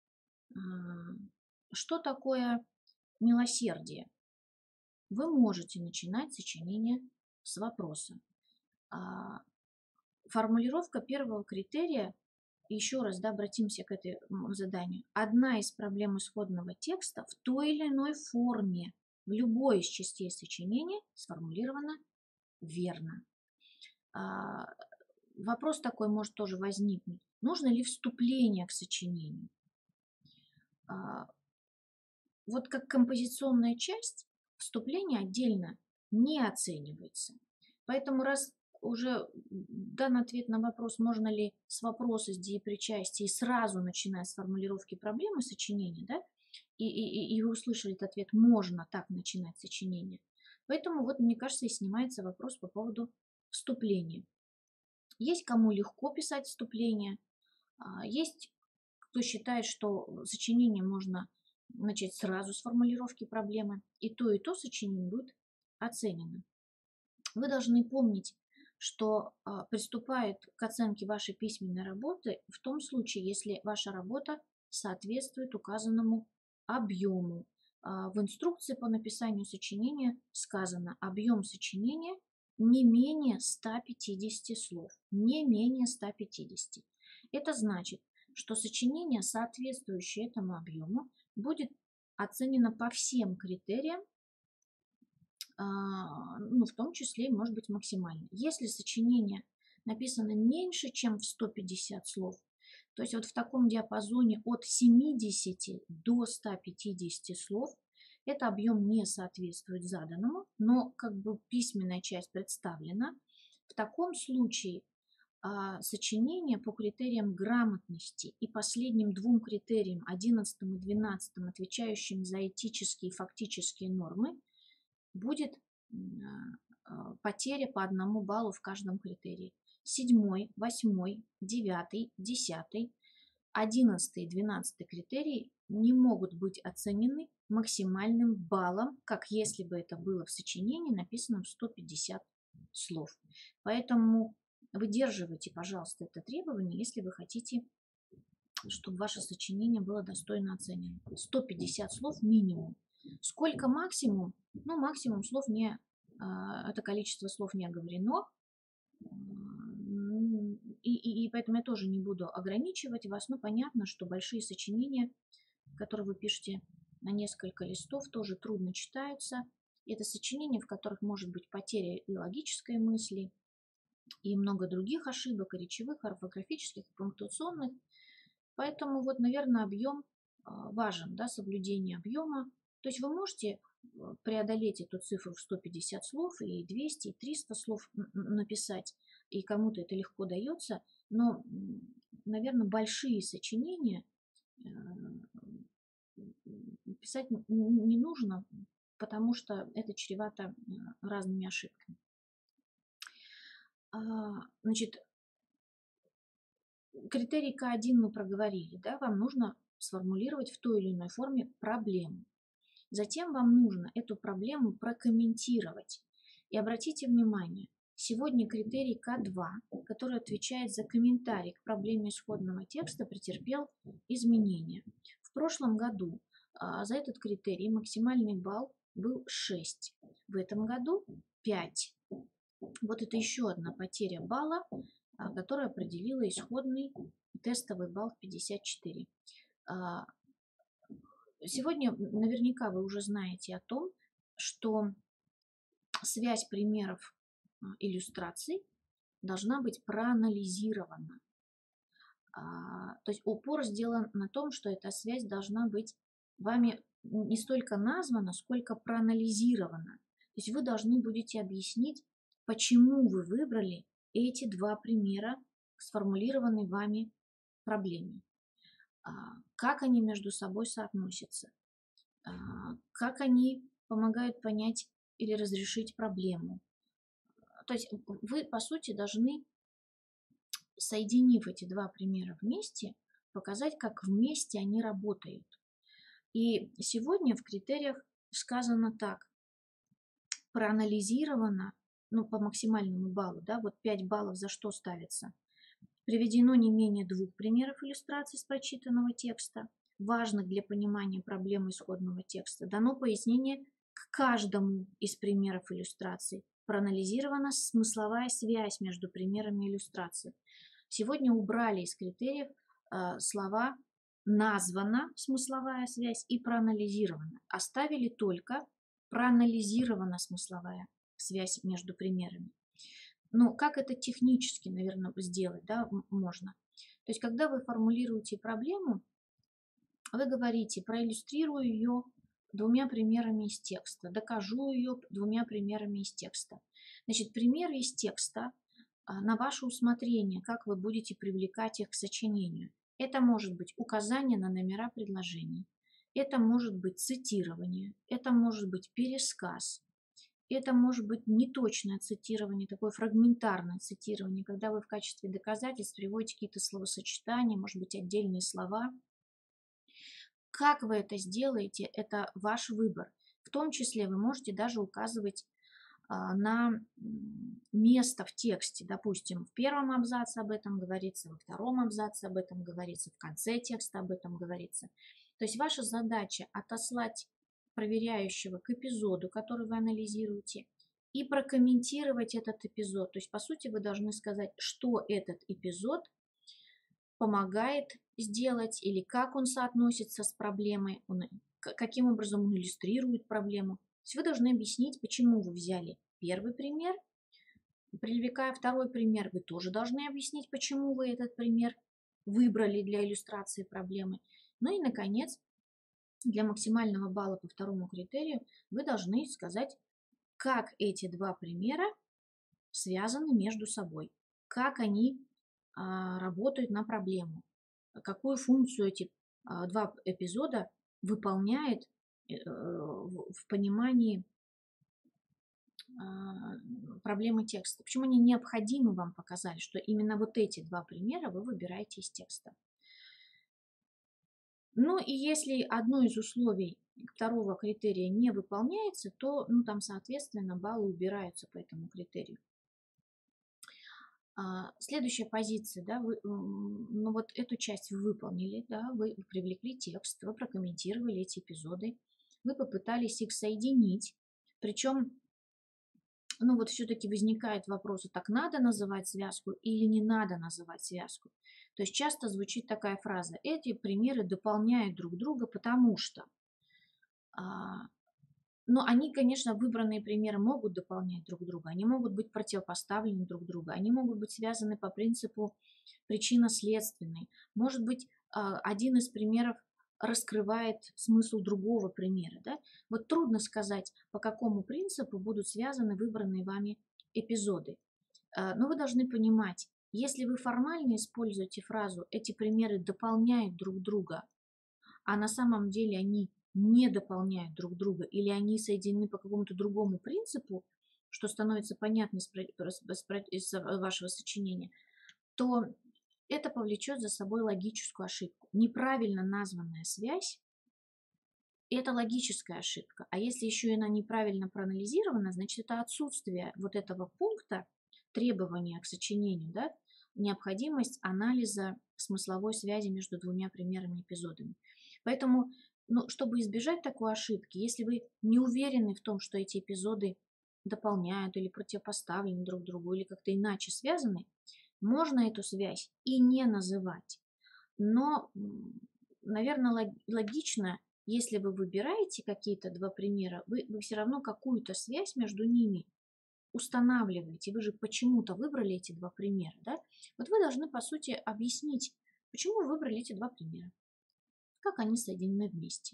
[SPEAKER 1] что такое милосердие? Вы можете начинать сочинение с вопроса. Формулировка первого критерия, еще раз да, обратимся к этому заданию. Одна из проблем исходного текста в той или иной форме в любой из частей сочинения сформулирована верно. Вопрос такой может тоже возникнуть. Нужно ли вступление к сочинению? Вот как композиционная часть, вступление отдельно не оценивается. Поэтому раз уже дан ответ на вопрос, можно ли с вопроса, с деепричастия сразу начиная с формулировки проблемы сочинения, да, и, и, и вы услышали этот ответ, можно так начинать сочинение. Поэтому вот, мне кажется, и снимается вопрос по поводу вступления. Есть кому легко писать вступление, есть кто считает, что сочинение можно начать сразу с формулировки проблемы, и то, и то сочинение будет оценено. Вы должны помнить, что а, приступает к оценке вашей письменной работы в том случае, если ваша работа соответствует указанному объему. А, в инструкции по написанию сочинения сказано: объем сочинения не менее ста пятидесяти слов. Не менее ста пятидесяти. Это значит, что сочинение, соответствующее этому объему, будет оценено по всем критериям, а, ну, в том числе, и, может быть, максимально. Если сочинение написано меньше, чем в сто пятьдесят слов, то есть вот в таком диапазоне от семидесяти до ста пятидесяти слов, это объем не соответствует заданному, но как бы письменная часть представлена. В таком случае а, сочинение по критериям грамотности и последним двум критериям, одиннадцатым и двенадцатым, отвечающим за этические и фактические нормы, будет потеря по одному баллу в каждом критерии. Седьмой, восьмой, девятый, десятый, одиннадцатый и двенадцатый критерии не могут быть оценены максимальным баллом, как если бы это было в сочинении, написанном сто пятьдесят слов. Поэтому выдерживайте, пожалуйста, это требование, если вы хотите, чтобы ваше сочинение было достойно оценено. сто пятьдесят слов минимум. Сколько максимум? Ну, максимум слов не, это количество слов не оговорено. И, и, и поэтому я тоже не буду ограничивать вас. Но понятно, что большие сочинения, которые вы пишете на несколько листов, тоже трудно читаются. Это сочинения, в которых может быть потеря и логической мысли, и много других ошибок, и речевых, и орфографических, и пунктуационных. Поэтому вот, наверное, объем важен, да, соблюдение объема. То есть вы можете преодолеть эту цифру в сто пятьдесят слов, и двести, и триста слов написать, и кому-то это легко дается, но, наверное, большие сочинения писать не нужно, потому что это чревато разными ошибками. Значит, критерий К один мы проговорили, да, вам нужно сформулировать в той или иной форме проблему. Затем вам нужно эту проблему прокомментировать. И обратите внимание, сегодня критерий К два, который отвечает за комментарий к проблеме исходного текста, претерпел изменения. В прошлом году а, за этот критерий максимальный балл был шесть, в этом году пять. Вот это еще одна потеря балла, а, которая определила исходный тестовый балл в пятьдесят четыре. А, Сегодня наверняка вы уже знаете о том, что связь примеров иллюстраций должна быть проанализирована. То есть упор сделан на том, что эта связь должна быть вами не столько названа, сколько проанализирована. То есть вы должны будете объяснить, почему вы выбрали эти два примера к сформулированной вами проблеме. Как они между собой соотносятся, как они помогают понять или разрешить проблему. То есть вы, по сути, должны, соединив эти два примера вместе, показать, как вместе они работают. И сегодня в критериях сказано так: проанализировано, ну, по максимальному баллу, да, вот пять баллов за что ставится. Приведено не менее двух примеров иллюстраций с прочитанного текста, важных для понимания проблемы исходного текста. Дано пояснение к каждому из примеров иллюстраций. Проанализирована смысловая связь между примерами иллюстраций. Сегодня убрали из критериев э, слова «названа смысловая связь» и «проанализирована». Оставили только «проанализирована смысловая связь между примерами». Ну, как это технически, наверное, сделать, да, можно. То есть, когда вы формулируете проблему, вы говорите: проиллюстрирую ее двумя примерами из текста, докажу ее двумя примерами из текста. Значит, примеры из текста на ваше усмотрение, как вы будете привлекать их к сочинению. Это может быть указание на номера предложений, это может быть цитирование, это может быть пересказ. Это может быть неточное цитирование, такое фрагментарное цитирование, когда вы в качестве доказательств приводите какие-то словосочетания, может быть, отдельные слова. Как вы это сделаете, это ваш выбор. В том числе вы можете даже указывать на место в тексте. Допустим, в первом абзаце об этом говорится, во втором абзаце об этом говорится, в конце текста об этом говорится. То есть ваша задача отослать проверяющего к эпизоду, который вы анализируете, и прокомментировать этот эпизод. То есть, по сути, вы должны сказать, что этот эпизод помогает сделать или как он соотносится с проблемой, он, каким образом он иллюстрирует проблему. То есть вы должны объяснить, почему вы взяли первый пример. Привлекая второй пример, вы тоже должны объяснить, почему вы этот пример выбрали для иллюстрации проблемы. Ну и, наконец, для максимального балла по второму критерию вы должны сказать, как эти два примера связаны между собой, как они а, работают на проблему, какую функцию эти а, два эпизода выполняют э, в, в понимании а, проблемы текста. Почему они необходимы, вам показали, что именно вот эти два примера вы выбираете из текста. Ну и если одно из условий второго критерия не выполняется, то ну, там, соответственно, баллы убираются по этому критерию. А, следующая позиция, да, вы, ну вот эту часть вы выполнили, да, вы привлекли текст, вы прокомментировали эти эпизоды, вы попытались их соединить, причем, ну вот все-таки возникает вопрос, так надо называть связку или не надо называть связку. То есть часто звучит такая фраза, эти примеры дополняют друг друга, потому что... Но они, конечно, выбранные примеры могут дополнять друг друга, они могут быть противопоставлены друг другу, они могут быть связаны по принципу причинно-следственной. Может быть, один из примеров раскрывает смысл другого примера. Да? Вот трудно сказать, по какому принципу будут связаны выбранные вами эпизоды. Но вы должны понимать, если вы формально используете фразу «эти примеры дополняют друг друга», а на самом деле они не дополняют друг друга или они соединены по какому-то другому принципу, что становится понятно из вашего сочинения, то это повлечет за собой логическую ошибку. Неправильно названная связь – это логическая ошибка. А если еще и она неправильно проанализирована, значит, это отсутствие вот этого пункта требования к сочинению, да, необходимость анализа смысловой связи между двумя примерами эпизодами. Поэтому, ну, чтобы избежать такой ошибки, если вы не уверены в том, что эти эпизоды дополняют или противопоставлены друг другу, или как-то иначе связаны, можно эту связь и не называть. Но, наверное, логично, если вы выбираете какие-то два примера, вы, вы все равно какую-то связь между ними устанавливаете. Вы же почему-то выбрали эти два примера. Да? Вот вы должны, по сути, объяснить, почему вы выбрали эти два примера, как они соединены вместе.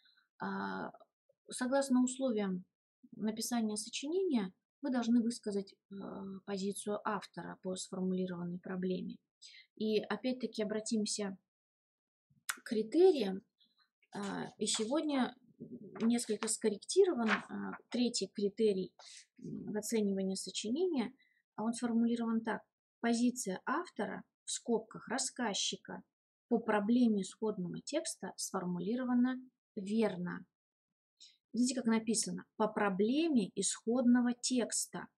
[SPEAKER 1] Согласно условиям написания сочинения, вы должны высказать позицию автора по сформулированной проблеме. И опять-таки обратимся к критериям. И сегодня несколько скорректирован третий критерий в оценивании сочинения. Он сформулирован так. Позиция автора, в скобках рассказчика, по проблеме исходного текста сформулирована верно. Видите, как написано? По проблеме исходного текста.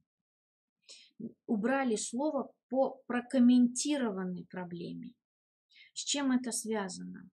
[SPEAKER 1] Убрали слово по прокомментированной проблеме. С чем это связано?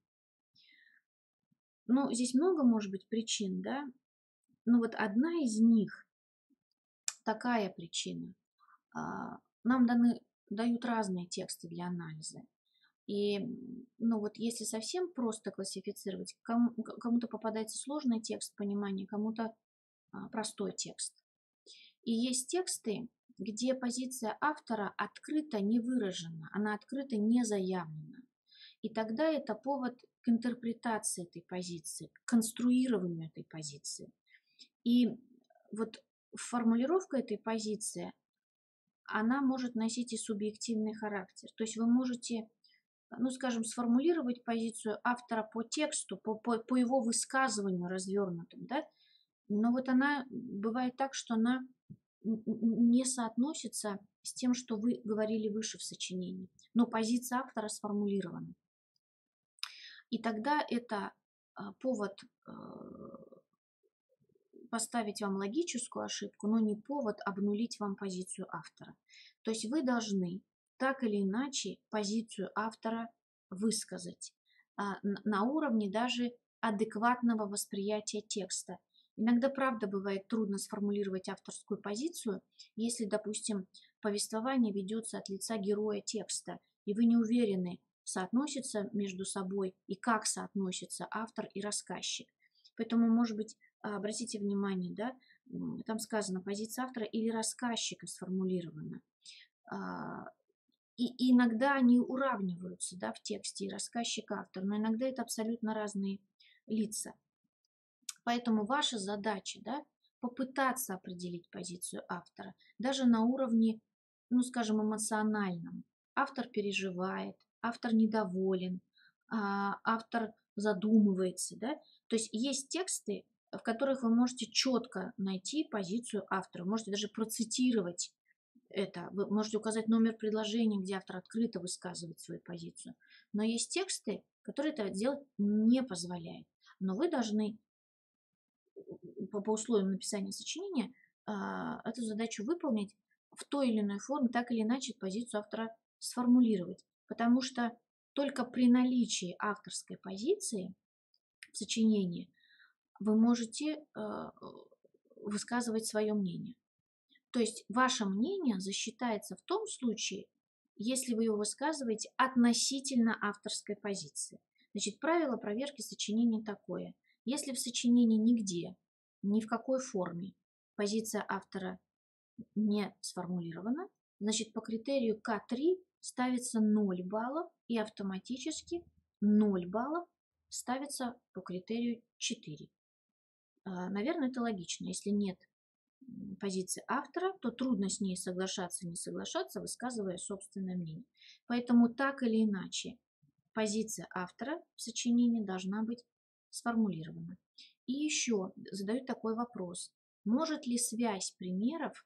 [SPEAKER 1] Ну, здесь много может быть причин, да? Но вот одна из них, такая причина. Нам даны, дают разные тексты для анализа. И, ну вот, если совсем просто классифицировать, кому, кому-то попадается сложный текст понимания, кому-то а, простой текст. И есть тексты, где позиция автора открыто не выражена, она открыто не заявлена. И тогда это повод к интерпретации этой позиции, к конструированию этой позиции. И вот формулировка этой позиции, она может носить и субъективный характер. То есть вы можете, ну, скажем, сформулировать позицию автора по тексту, по, по, по его высказыванию развернутым, да, но вот она бывает так, что она не соотносится с тем, что вы говорили выше в сочинении, но позиция автора сформулирована. И тогда это повод поставить вам логическую ошибку, но не повод обнулить вам позицию автора. То есть вы должны так или иначе позицию автора высказать а, на уровне даже адекватного восприятия текста. Иногда, правда, бывает трудно сформулировать авторскую позицию, если, допустим, повествование ведется от лица героя текста, и вы не уверены, соотносится между собой и как соотносится автор и рассказчик. Поэтому, может быть, обратите внимание, да, там сказано позиция автора или рассказчика сформулирована. И иногда они уравниваются, да, в тексте, и рассказчик, и автор, но иногда это абсолютно разные лица. Поэтому ваша задача, да, попытаться определить позицию автора, даже на уровне, ну, скажем, эмоциональном. Автор переживает, автор недоволен, автор задумывается, да. То есть есть тексты, в которых вы можете четко найти позицию автора, можете даже процитировать это, вы можете указать номер предложения, где автор открыто высказывает свою позицию. Но есть тексты, которые это делать не позволяют. Но вы должны по, по условиям написания сочинения а, эту задачу выполнить в той или иной форме, так или иначе позицию автора сформулировать. Потому что только при наличии авторской позиции в сочинении вы можете а, высказывать свое мнение. То есть ваше мнение засчитается в том случае, если вы его высказываете относительно авторской позиции. Значит, правило проверки сочинения такое. Если в сочинении нигде, ни в какой форме позиция автора не сформулирована, значит, по критерию К три ставится ноль баллов и автоматически ноль баллов ставится по критерию четыре. Наверное, это логично. Если нет позиции автора, то трудно с ней соглашаться, не соглашаться, высказывая собственное мнение. Поэтому так или иначе позиция автора в сочинении должна быть сформулирована. И еще задают такой вопрос. Может ли связь примеров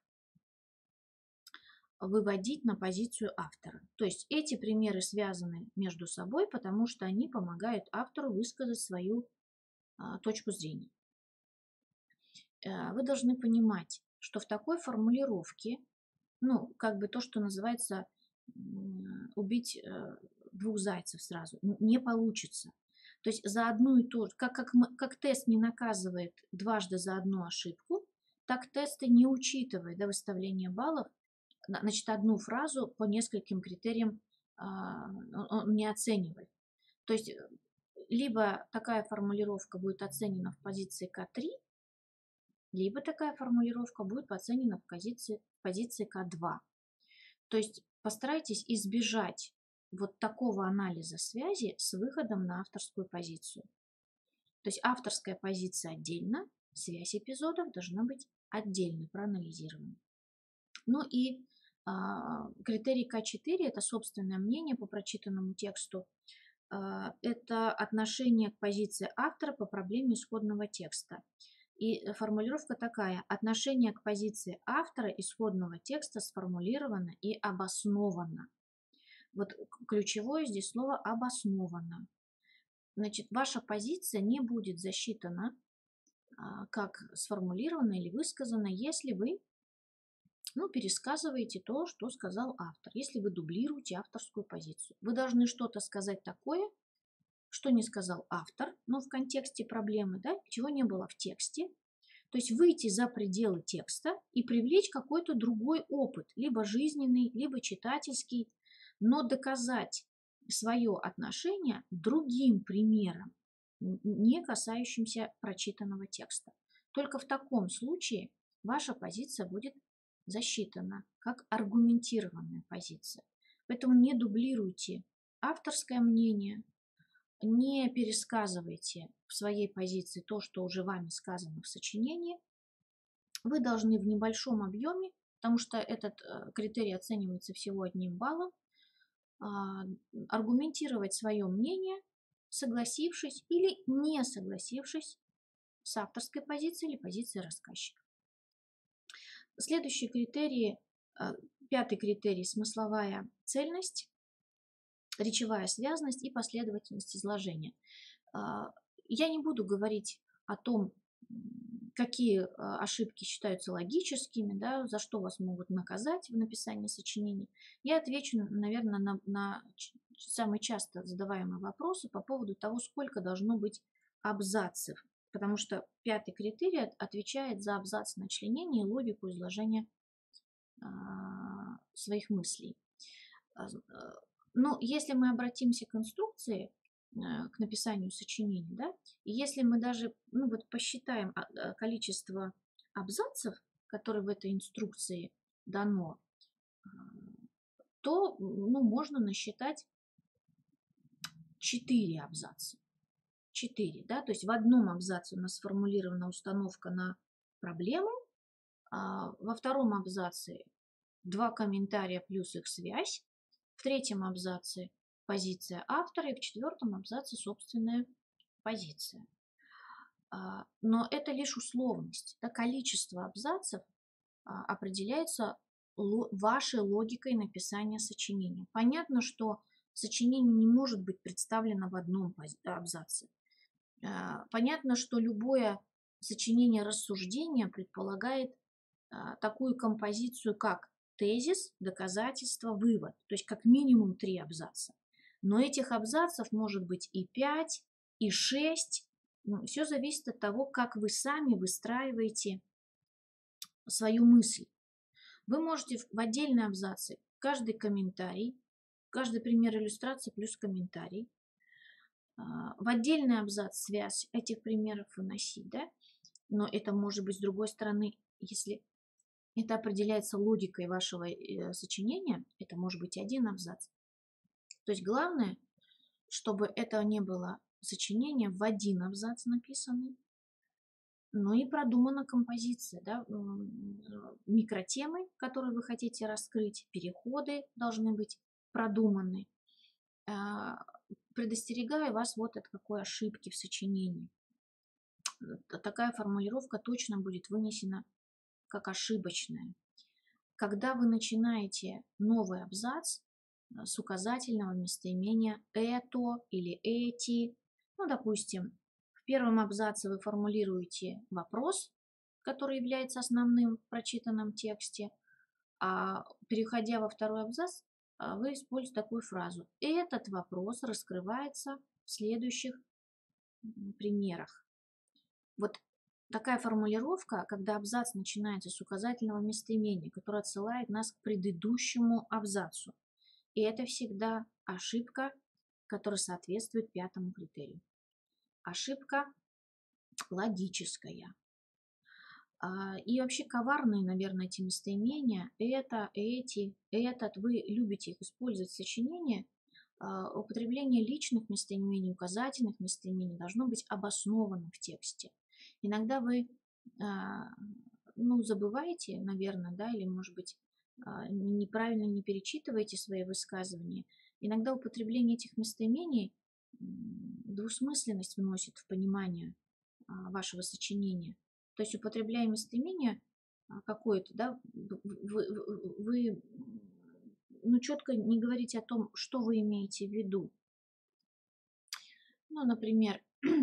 [SPEAKER 1] выводить на позицию автора? То есть эти примеры связаны между собой, потому что они помогают автору высказать свою а, точку зрения. Вы должны понимать, что в такой формулировке, ну, как бы то, что называется убить двух зайцев сразу, не получится. То есть за одну и ту же, как, как, как тест не наказывает дважды за одну ошибку, так тесты не учитывая до выставления баллов, значит, одну фразу по нескольким критериям он не оценивает. То есть либо такая формулировка будет оценена в позиции К три, либо такая формулировка будет оценена в позиции, в позиции К два. То есть постарайтесь избежать вот такого анализа связи с выходом на авторскую позицию. То есть авторская позиция отдельно, связь эпизодов должна быть отдельно проанализирована. Ну и а, критерий К четыре – это собственное мнение по прочитанному тексту. А, это отношение к позиции автора по проблеме исходного текста. И формулировка такая: отношение к позиции автора исходного текста сформулировано и обосновано. Вот ключевое здесь слово «обосновано». Значит, ваша позиция не будет засчитана как сформулирована или высказана, если вы, ну, пересказываете то, что сказал автор, если вы дублируете авторскую позицию. Вы должны что-то сказать такое, что не сказал автор, но в контексте проблемы, да, чего не было в тексте. То есть выйти за пределы текста и привлечь какой-то другой опыт, либо жизненный, либо читательский, но доказать свое отношение другим примером, не касающимся прочитанного текста. Только в таком случае ваша позиция будет засчитана как аргументированная позиция. Поэтому не дублируйте авторское мнение, не пересказывайте в своей позиции то, что уже вами сказано в сочинении. Вы должны в небольшом объеме, потому что этот критерий оценивается всего одним баллом, аргументировать свое мнение, согласившись или не согласившись с авторской позицией или позицией рассказчика. Следующий критерий, пятый критерий – смысловая цельность, речевая связность и последовательность изложения. Я не буду говорить о том, какие э, ошибки считаются логическими, да, за что вас могут наказать в написании сочинений. Я отвечу, наверное, на, на ч- самые часто задаваемые вопросы по поводу того, сколько должно быть абзацев, потому что пятый критерий от- отвечает за абзац на членение и логику изложения а, своих мыслей. А, з- э, Но если мы обратимся к инструкции, э, к написанию сочинений, да, и если мы даже, ну вот посчитаем а, а, количество абзацев, которые в этой инструкции дано, а, то, ну, можно насчитать четыре абзаца. четыре, да, то есть в одном абзаце у нас сформулирована установка на проблему, а во втором абзаце два комментария плюс их связь, в третьем абзаце позиция автора и в четвертом абзаце собственная позиция. А, Но это лишь условность. Да, количество абзацев а, определяется ло- вашей логикой написания сочинения. Понятно, что сочинение не может быть представлено в одном пози- абзаце. А, Понятно, что любое сочинение рассуждения предполагает а, такую композицию, как тезис, доказательство, вывод. То есть как минимум три абзаца. Но этих абзацев может быть и пять, и шесть. Все зависит от того, как вы сами выстраиваете свою мысль. Вы можете в отдельные абзацы каждый комментарий, каждый пример иллюстрации плюс комментарий, а, в отдельный абзац связь этих примеров выносить, да? Но это может быть с другой стороны, если это определяется логикой вашего э, сочинения, это может быть один абзац. То есть главное, чтобы это не было сочинение в один абзац написанный, но и продумана композиция, да, микротемы, которые вы хотите раскрыть, переходы должны быть продуманы. А, Предостерегаю вас вот от какой ошибки в сочинении. Такая формулировка точно будет вынесена как ошибочная. Когда вы начинаете новый абзац э, с указательного местоимения «это» или «эти», ну, допустим, в первом абзаце вы формулируете вопрос, который является основным в прочитанном тексте, а переходя во второй абзац, а, вы используете такую фразу: «Этот вопрос раскрывается в следующих м, примерах». Вот такая формулировка, когда абзац начинается с указательного местоимения, которое отсылает нас к предыдущему абзацу. И это всегда ошибка, которая соответствует пятому критерию. Ошибка логическая. А, И вообще коварные, наверное, эти местоимения. Это, эти, этот. Вы любите их использовать в сочинении. А, Употребление личных местоимений, указательных местоимений должно быть обосновано в тексте. Иногда вы а, ну, забываете, наверное, да, или, может быть, а, неправильно не перечитываете свои высказывания. Иногда употребление этих местоимений м, двусмысленность вносит в понимание а, вашего сочинения. То есть, употребляя местоимение а, какое-то, да, вы, вы, вы ну, четко не говорите о том, что вы имеете в виду. Ну, например,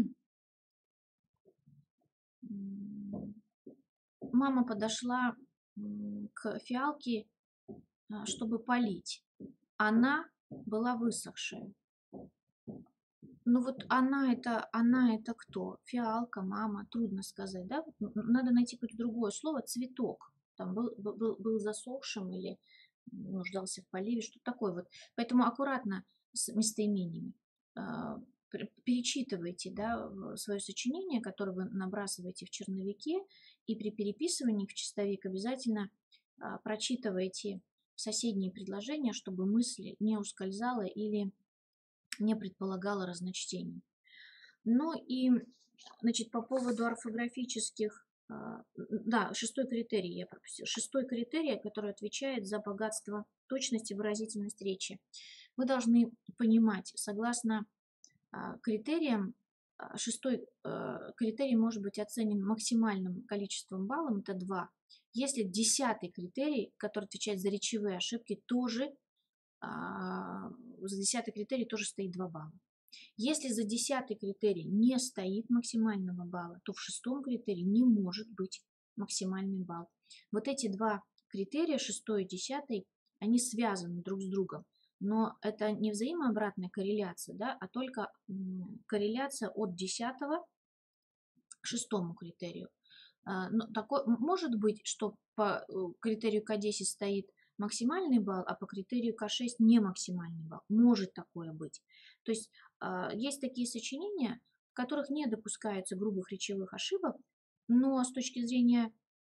[SPEAKER 1] мама подошла к фиалке, а, чтобы полить. Она была высохшая. Ну вот она это, она это кто? Фиалка, мама, трудно сказать, да? Надо найти какое-то другое слово, цветок. Там был, был, был засохшим или нуждался в поливе, что-то такое вот. Поэтому аккуратно с местоимениями. А, перечитывайте, да, свое сочинение, которое вы набрасываете в черновике, и при переписывании в чистовик обязательно а, прочитывайте соседние предложения, чтобы мысль не ускользала или не предполагала разночтений. Ну и, значит, по поводу орфографических, а, да, шестой критерий я пропустила. Шестой критерий, который отвечает за богатство, точность и выразительность речи. Вы должны понимать, согласно а, критериям, а, шестой а, критерий может быть оценен максимальным количеством баллов, это два. Если десятый критерий, который отвечает за речевые ошибки, тоже, а, за десятый критерий тоже стоит два балла. Если за десятый критерий не стоит максимального балла, то в шестом критерии не может быть максимальный балл. Вот эти два критерия, шестой и десятый, они связаны друг с другом. Но это не взаимообратная корреляция, да, а только корреляция от десятого к шестому критерию. Но такое, может быть, что по критерию ка десять стоит максимальный балл, а по критерию ка шесть не максимальный балл. Может такое быть. То есть есть такие сочинения, в которых не допускается грубых речевых ошибок, но с точки зрения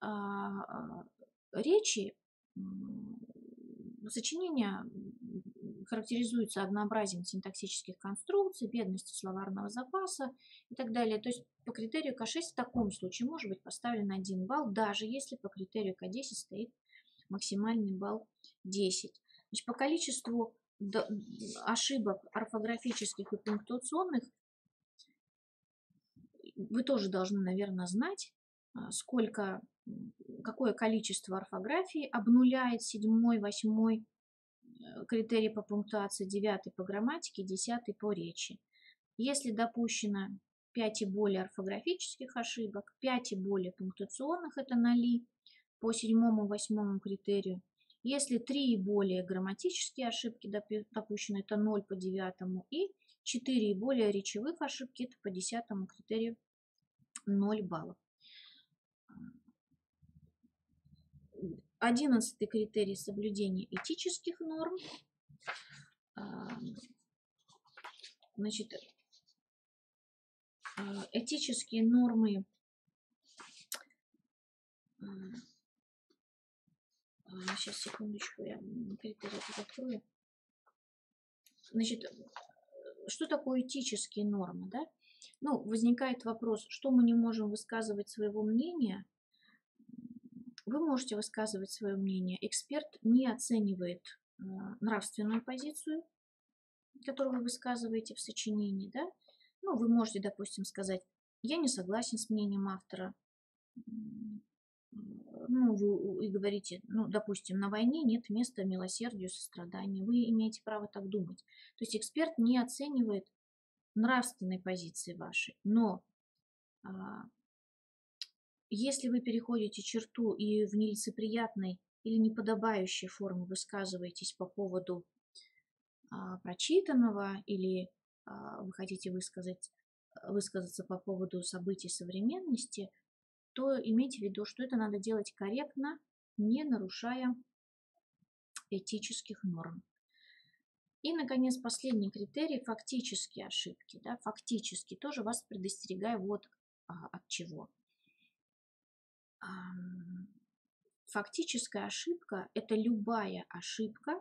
[SPEAKER 1] речи сочинения характеризуются однообразием синтаксических конструкций, бедностью словарного запаса и так далее. То есть по критерию ка шесть в таком случае может быть поставлен один балл, даже если по критерию ка десять стоит максимальный балл десять. Значит, по количеству ошибок орфографических и пунктуационных вы тоже должны, наверное, знать, сколько, какое количество орфографии обнуляет седьмой, восьмой критерий по пунктуации, девятый по грамматике, десятый по речи. Если допущено пять и более орфографических ошибок, пять и более пунктуационных, это ноли по седьмому, восьмому критерию. Если три и более грамматические ошибки допущены, это ноль по девятому, и четыре и более речевых ошибки, это по десятому критерию ноль баллов. Одиннадцатый критерий соблюдения этических норм. Значит, этические нормы сейчас, секундочку, я критерий открою. Значит, что такое этические нормы, да? Ну, возникает вопрос, что мы не можем высказывать своего мнения. Вы можете высказывать свое мнение. Эксперт не оценивает э, нравственную позицию, которую вы высказываете в сочинении, да? Ну, вы можете, допустим, сказать, я не согласен с мнением автора. Ну, вы и говорите, ну, допустим, на войне нет места милосердию, состраданию. Вы имеете право так думать. То есть эксперт не оценивает нравственной позиции вашей, но а, если вы переходите черту и в нелицеприятной или неподобающей форме высказываетесь по поводу а, прочитанного, или а, вы хотите высказать, высказаться по поводу событий современности, то имейте в виду, что это надо делать корректно, не нарушая этических норм. И, наконец, последний критерий – фактические ошибки. Да, фактически тоже вас предостерегаю вот а, от чего. А, фактическая ошибка – это любая ошибка,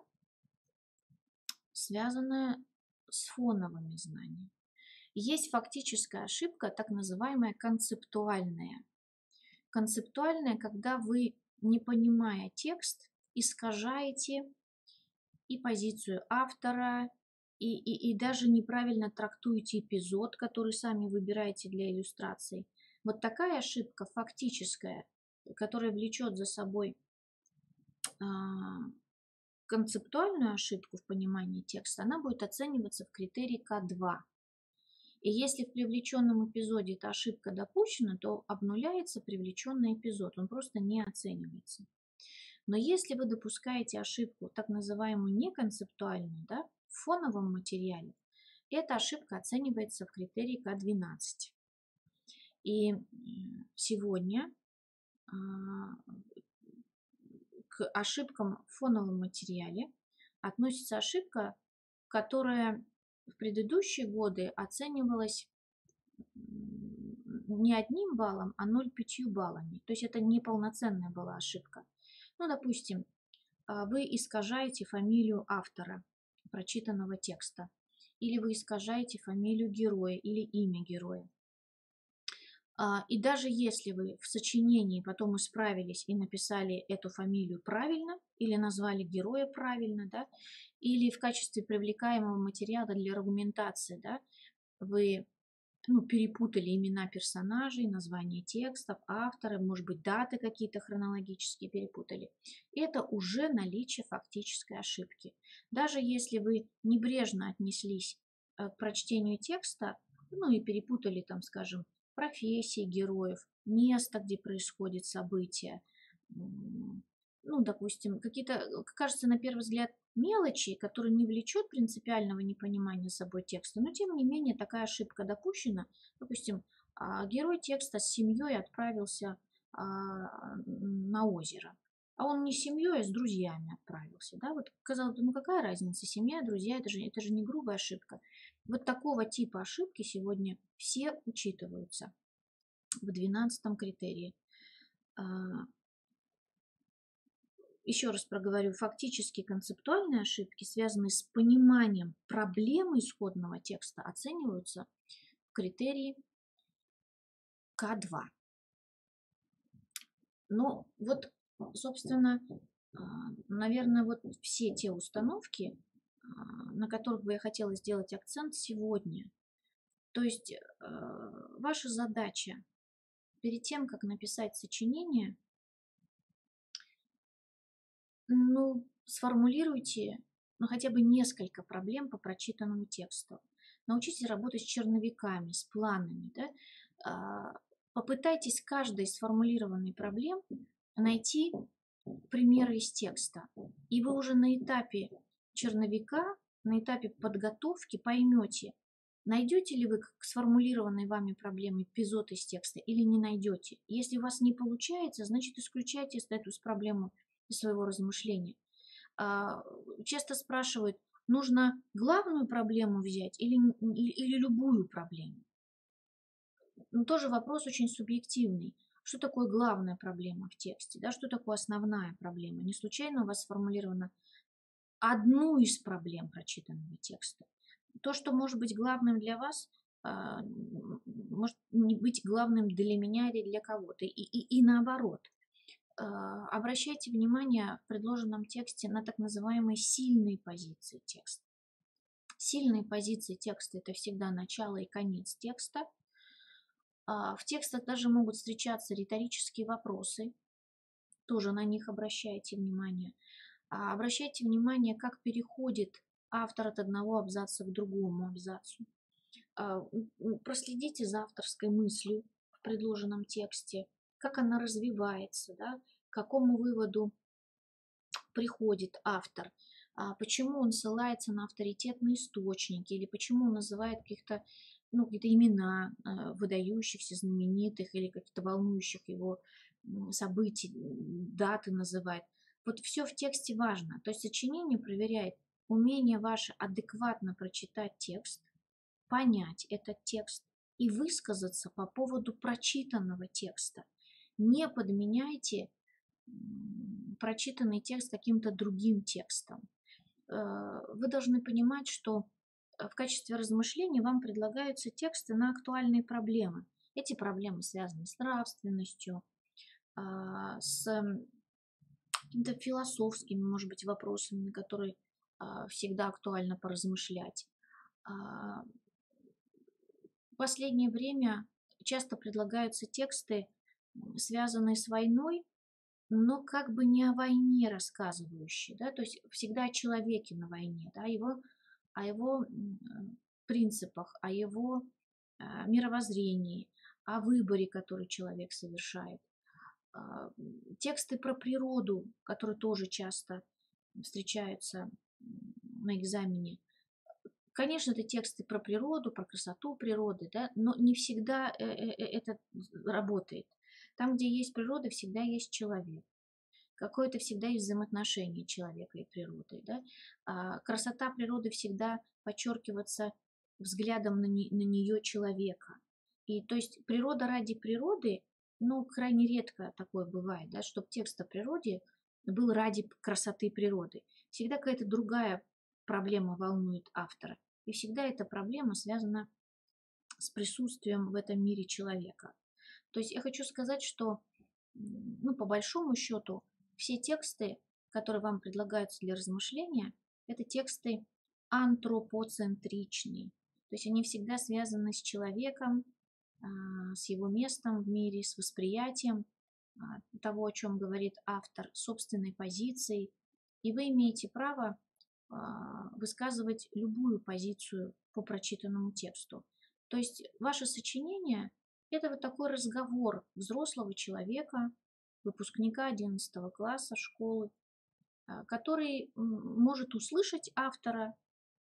[SPEAKER 1] связанная с фоновыми знаниями. Есть фактическая ошибка, так называемая концептуальная. Концептуальная, когда вы, не понимая текст, искажаете и позицию автора, и, и, и даже неправильно трактуете эпизод, который сами выбираете для иллюстрации. Вот такая ошибка фактическая, которая влечет за собой а, концептуальную ошибку в понимании текста, она будет оцениваться в критерии ка два. И если в привлеченном эпизоде эта ошибка допущена, то обнуляется привлеченный эпизод, он просто не оценивается. Но если вы допускаете ошибку, так называемую неконцептуальную, да, в фоновом материале, эта ошибка оценивается в критерии ка двенадцать. И сегодня к ошибкам в фоновом материале относится ошибка, которая в предыдущие годы оценивалась не одним баллом, а ноль целых пять десятых баллами. То есть это неполноценная была ошибка. Ну, допустим, вы искажаете фамилию автора прочитанного текста, или вы искажаете фамилию героя или имя героя. И даже если вы в сочинении потом исправились и написали эту фамилию правильно, или назвали героя правильно, да, или в качестве привлекаемого материала для аргументации, да, вы ну, перепутали имена персонажей, названия текстов, авторы, может быть, даты какие-то хронологические перепутали. Это уже наличие фактической ошибки. Даже если вы небрежно отнеслись э, к прочтению текста, ну и перепутали там, скажем, профессии героев, место, где происходит событие, м, ну, допустим, какие-то, э, кажется, на первый взгляд, мелочи, которые не влечет принципиального непонимания собой текста, но тем не менее такая ошибка допущена. Допустим, а, герой текста с семьей отправился а, на озеро, а он не с семьей, а с друзьями отправился. Да? Вот казалось бы, ну какая разница, семья, друзья, это же, это же не грубая ошибка. Вот такого типа ошибки сегодня все учитываются в двенадцатом критерии. А, Еще раз проговорю, фактически концептуальные ошибки, связанные с пониманием проблемы исходного текста, оцениваются в критерии К два. Ну, вот, собственно, наверное, вот все те установки, на которых бы я хотела сделать акцент сегодня. То есть ваша задача перед тем, как написать сочинение, ну, сформулируйте, ну, хотя бы несколько проблем по прочитанному тексту. Научитесь работать с черновиками, с планами, да? Попытайтесь каждой из сформулированной проблем найти примеры из текста. И вы уже на этапе черновика, на этапе подготовки поймете, найдете ли вы к сформулированной вами проблеме эпизод из текста или не найдете. Если у вас не получается, значит исключайте эту проблему из своего размышления. Часто спрашивают, нужно главную проблему взять или, или любую проблему. Но тоже вопрос очень субъективный. Что такое главная проблема в тексте? Да? Что такое основная проблема? Не случайно у вас сформулировано одну из проблем прочитанного текста. То, что может быть главным для вас, может не быть главным для меня или для кого-то. И, и, и наоборот. Обращайте внимание в предложенном тексте на так называемые сильные позиции текста. Сильные позиции текста – это всегда начало и конец текста. В текстах даже могут встречаться риторические вопросы, тоже на них обращайте внимание. Обращайте внимание, как переходит автор от одного абзаца к другому абзацу. Проследите за авторской мыслью в предложенном тексте, как она развивается, да, к какому выводу приходит автор, почему он ссылается на авторитетные источники или почему он называет каких-то ну, какие-то имена выдающихся, знаменитых или каких-то волнующих его событий, даты называет. Вот все в тексте важно. То есть сочинение проверяет умение ваше адекватно прочитать текст, понять этот текст и высказаться по поводу прочитанного текста. Не подменяйте прочитанный текст каким-то другим текстом. Вы должны понимать, что в качестве размышлений вам предлагаются тексты на актуальные проблемы. Эти проблемы связаны с нравственностью, с какими-то философскими, может быть, вопросами, на которые всегда актуально поразмышлять. В последнее время часто предлагаются тексты, связанные с войной, но как бы не о войне рассказывающие, да, то есть всегда о человеке на войне, да, его, о его принципах, о его мировоззрении, о выборе, который человек совершает. Тексты про природу, которые тоже часто встречаются на экзамене. Конечно, это тексты про природу, про красоту природы, да, но не всегда это работает. Там, где есть природа, всегда есть человек. Какое-то всегда есть взаимоотношение человека и природы. Да? А красота природы всегда подчеркивается взглядом на, не, на нее человека. И то есть природа ради природы, ну, крайне редко такое бывает, да, чтобы текст о природе был ради красоты природы. Всегда какая-то другая проблема волнует автора. И всегда эта проблема связана с присутствием в этом мире человека. То есть я хочу сказать, что, ну, по большому счету, все тексты, которые вам предлагаются для размышления, это тексты антропоцентричные. То есть они всегда связаны с человеком, с его местом в мире, с восприятием того, о чем говорит автор, собственной позицией. И вы имеете право высказывать любую позицию по прочитанному тексту. То есть ваше сочинение – это вот такой разговор взрослого человека, выпускника одиннадцатого класса школы, который может услышать автора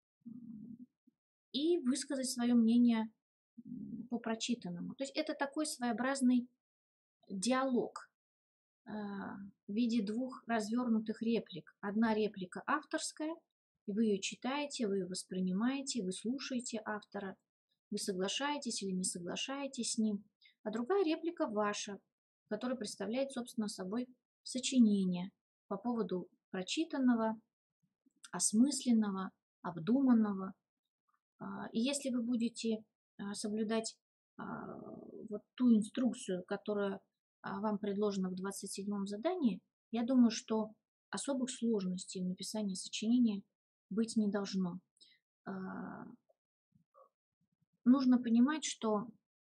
[SPEAKER 1] и высказать свое мнение по прочитанному. То есть это такой своеобразный диалог в виде двух развернутых реплик. Одна реплика авторская, и вы ее читаете, вы ее воспринимаете, вы слушаете автора, вы соглашаетесь или не соглашаетесь с ним. А другая реплика ваша, которая представляет, собственно, собой сочинение по поводу прочитанного, осмысленного, обдуманного. И если вы будете соблюдать вот ту инструкцию, которая вам предложена в двадцать седьмом задании, я думаю, что особых сложностей в написании сочинения быть не должно. Нужно понимать, что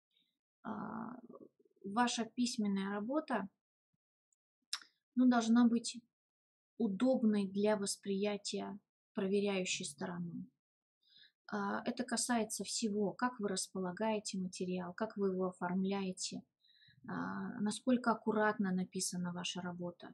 [SPEAKER 1] ваша письменная работа, ну, должна быть удобной для восприятия проверяющей стороной. Это касается всего, как вы располагаете материал, как вы его оформляете, насколько аккуратно написана ваша работа.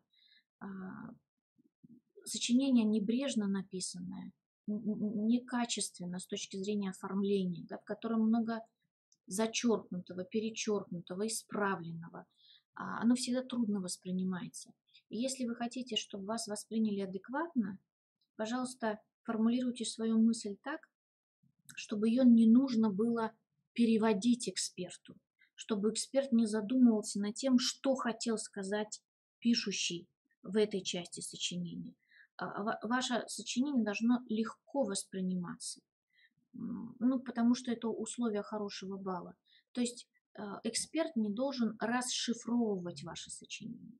[SPEAKER 1] Сочинение небрежно написанное, некачественно с точки зрения оформления, да, в котором много зачеркнутого, перечеркнутого, исправленного, оно всегда трудно воспринимается. И если вы хотите, чтобы вас восприняли адекватно, пожалуйста, формулируйте свою мысль так, чтобы ее не нужно было переводить эксперту, чтобы эксперт не задумывался над тем, что хотел сказать пишущий в этой части сочинения. Ваше сочинение должно легко восприниматься, ну, потому что это условие хорошего балла. То есть эксперт не должен расшифровывать ваше сочинение.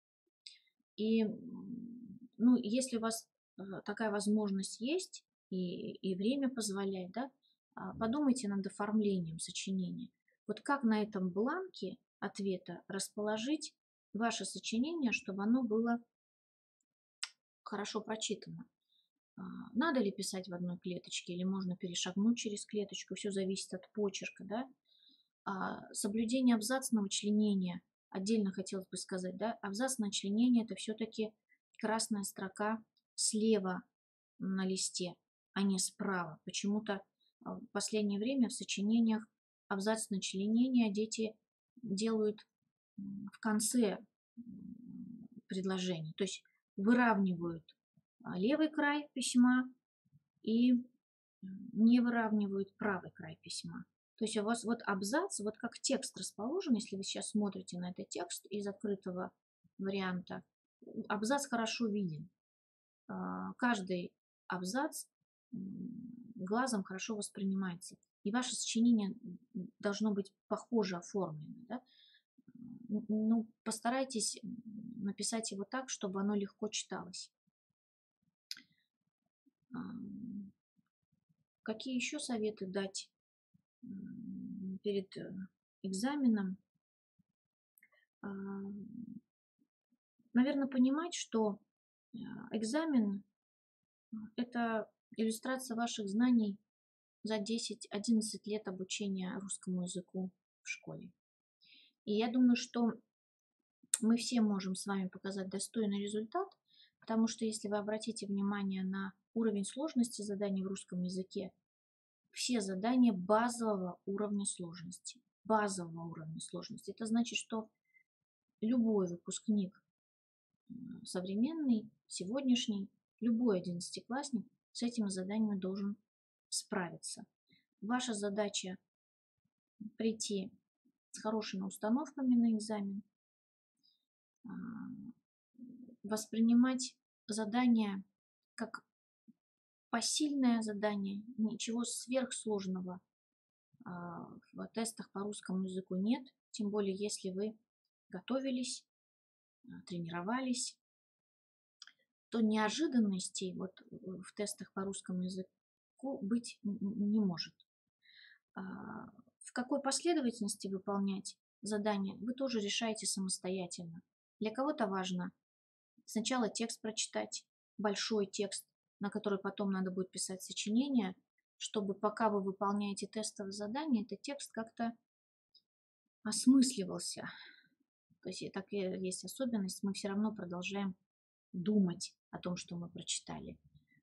[SPEAKER 1] И ну, если у вас такая возможность есть и, и время позволяет, да, подумайте над оформлением сочинения. Вот как на этом бланке ответа расположить ваше сочинение, чтобы оно было хорошо прочитано. Надо ли писать в одной клеточке или можно перешагнуть через клеточку, все зависит от почерка, да. Соблюдение абзацного членения, отдельно хотелось бы сказать, да, абзацное членение – это все-таки красная строка слева на листе, а не справа. Почему-то в последнее время в сочинениях абзацное членение дети делают в конце предложения, то есть выравнивают левый край письма и не выравнивают правый край письма. То есть у вас вот абзац, вот как текст расположен, если вы сейчас смотрите на этот текст из открытого варианта, абзац хорошо виден. Каждый абзац глазом хорошо воспринимается. И ваше сочинение должно быть похоже оформлено. Да? Ну, постарайтесь написать его так, чтобы оно легко читалось. Какие еще советы дать перед экзаменом? Наверное, понимать, что экзамен – это иллюстрация ваших знаний за десять-одиннадцать лет обучения русскому языку в школе. И я думаю, что мы все можем с вами показать достойный результат, потому что если вы обратите внимание на уровень сложности заданий в русском языке, все задания базового уровня сложности. Базового уровня сложности. Это значит, что любой выпускник современный, сегодняшний, любой одиннадцатиклассник с этими заданиями должен справиться. Ваша задача прийти с хорошими установками на экзамен, воспринимать задание как посильное задание, ничего сверхсложного в тестах по русскому языку нет, тем более если вы готовились, тренировались, то неожиданностей вот в тестах по русскому языку быть не может. В какой последовательности выполнять задание, вы тоже решаете самостоятельно. Для кого-то важно сначала текст прочитать, большой текст, на который потом надо будет писать сочинение, чтобы пока вы выполняете тестовое задание, этот текст как-то осмысливался. То есть такая есть особенность, мы все равно продолжаем думать о том, что мы прочитали.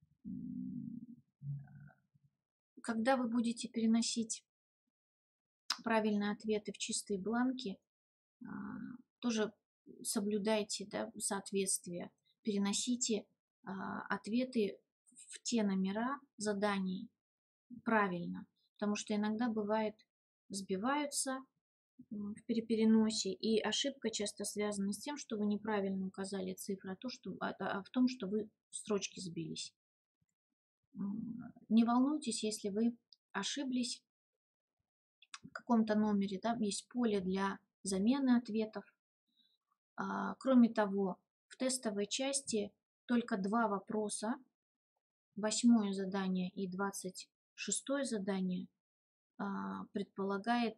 [SPEAKER 1] Когда вы будете переносить правильные ответы в чистые бланки, тоже соблюдайте, да, соответствие. Переносите ответы в те номера заданий правильно, потому что иногда бывает сбиваются в перепереносе, и ошибка часто связана с тем, что вы неправильно указали цифры, а, то, что, а, а в том, что вы строчки сбились. Не волнуйтесь, если вы ошиблись в каком-то номере, да, есть поле для замены ответов. А, кроме того, в тестовой части только два вопроса, восьмое задание и двадцать шестое задание, а, предполагает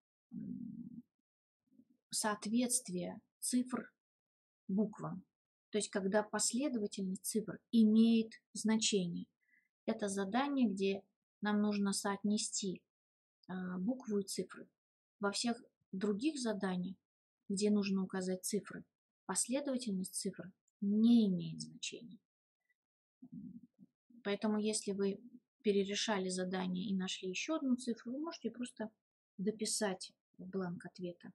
[SPEAKER 1] соответствие цифр буквам. То есть, когда последовательность цифр имеет значение. Это задание, где нам нужно соотнести а, букву и цифры. Во всех других заданиях, где нужно указать цифры, последовательность цифр не имеет значения. Поэтому, если вы перерешали задание и нашли еще одну цифру, вы можете просто дописать в бланк ответа.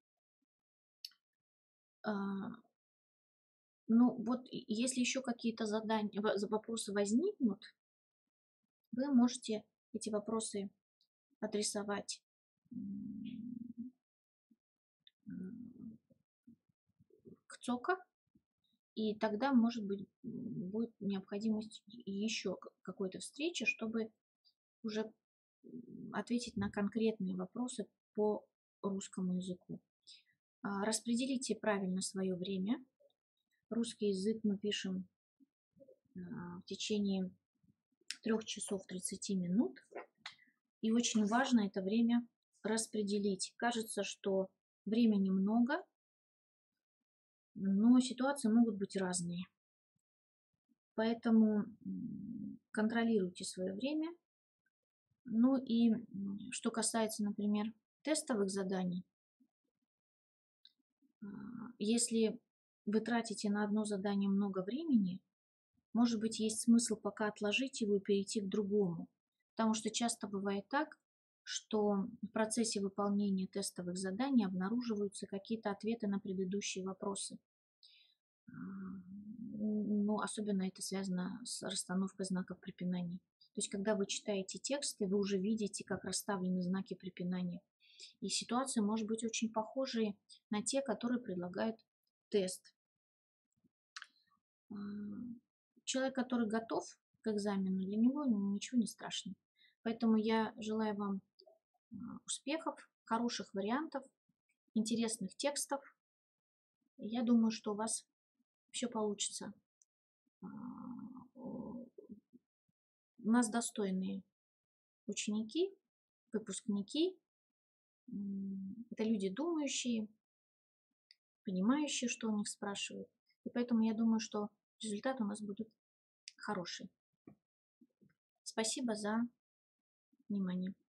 [SPEAKER 1] Ну вот, если еще какие-то задания, вопросы возникнут, вы можете эти вопросы адресовать к ЦОКа, и тогда, может быть, будет необходимость еще какой-то встречи, чтобы уже ответить на конкретные вопросы по русскому языку. Распределите правильно свое время. Русский язык мы пишем в течение трех часов тридцати минут. И очень важно это время распределить. Кажется, что времени много, но ситуации могут быть разные. Поэтому контролируйте свое время. Ну и что касается, например, тестовых заданий, если вы тратите на одно задание много времени, может быть, есть смысл пока отложить его и перейти к другому. Потому что часто бывает так, что в процессе выполнения тестовых заданий обнаруживаются какие-то ответы на предыдущие вопросы. Ну, особенно это связано с расстановкой знаков препинания. То есть, когда вы читаете тексты, вы уже видите, как расставлены знаки препинания. И ситуации может быть очень похожие на те, которые предлагает тест. Человек, который готов к экзамену, для него ничего не страшно. Поэтому я желаю вам успехов, хороших вариантов, интересных текстов. Я думаю, что у вас все получится. У нас достойные ученики, выпускники. Это люди думающие, понимающие, что у них спрашивают. И поэтому я думаю, что результаты у нас будут хорошие. Спасибо за внимание.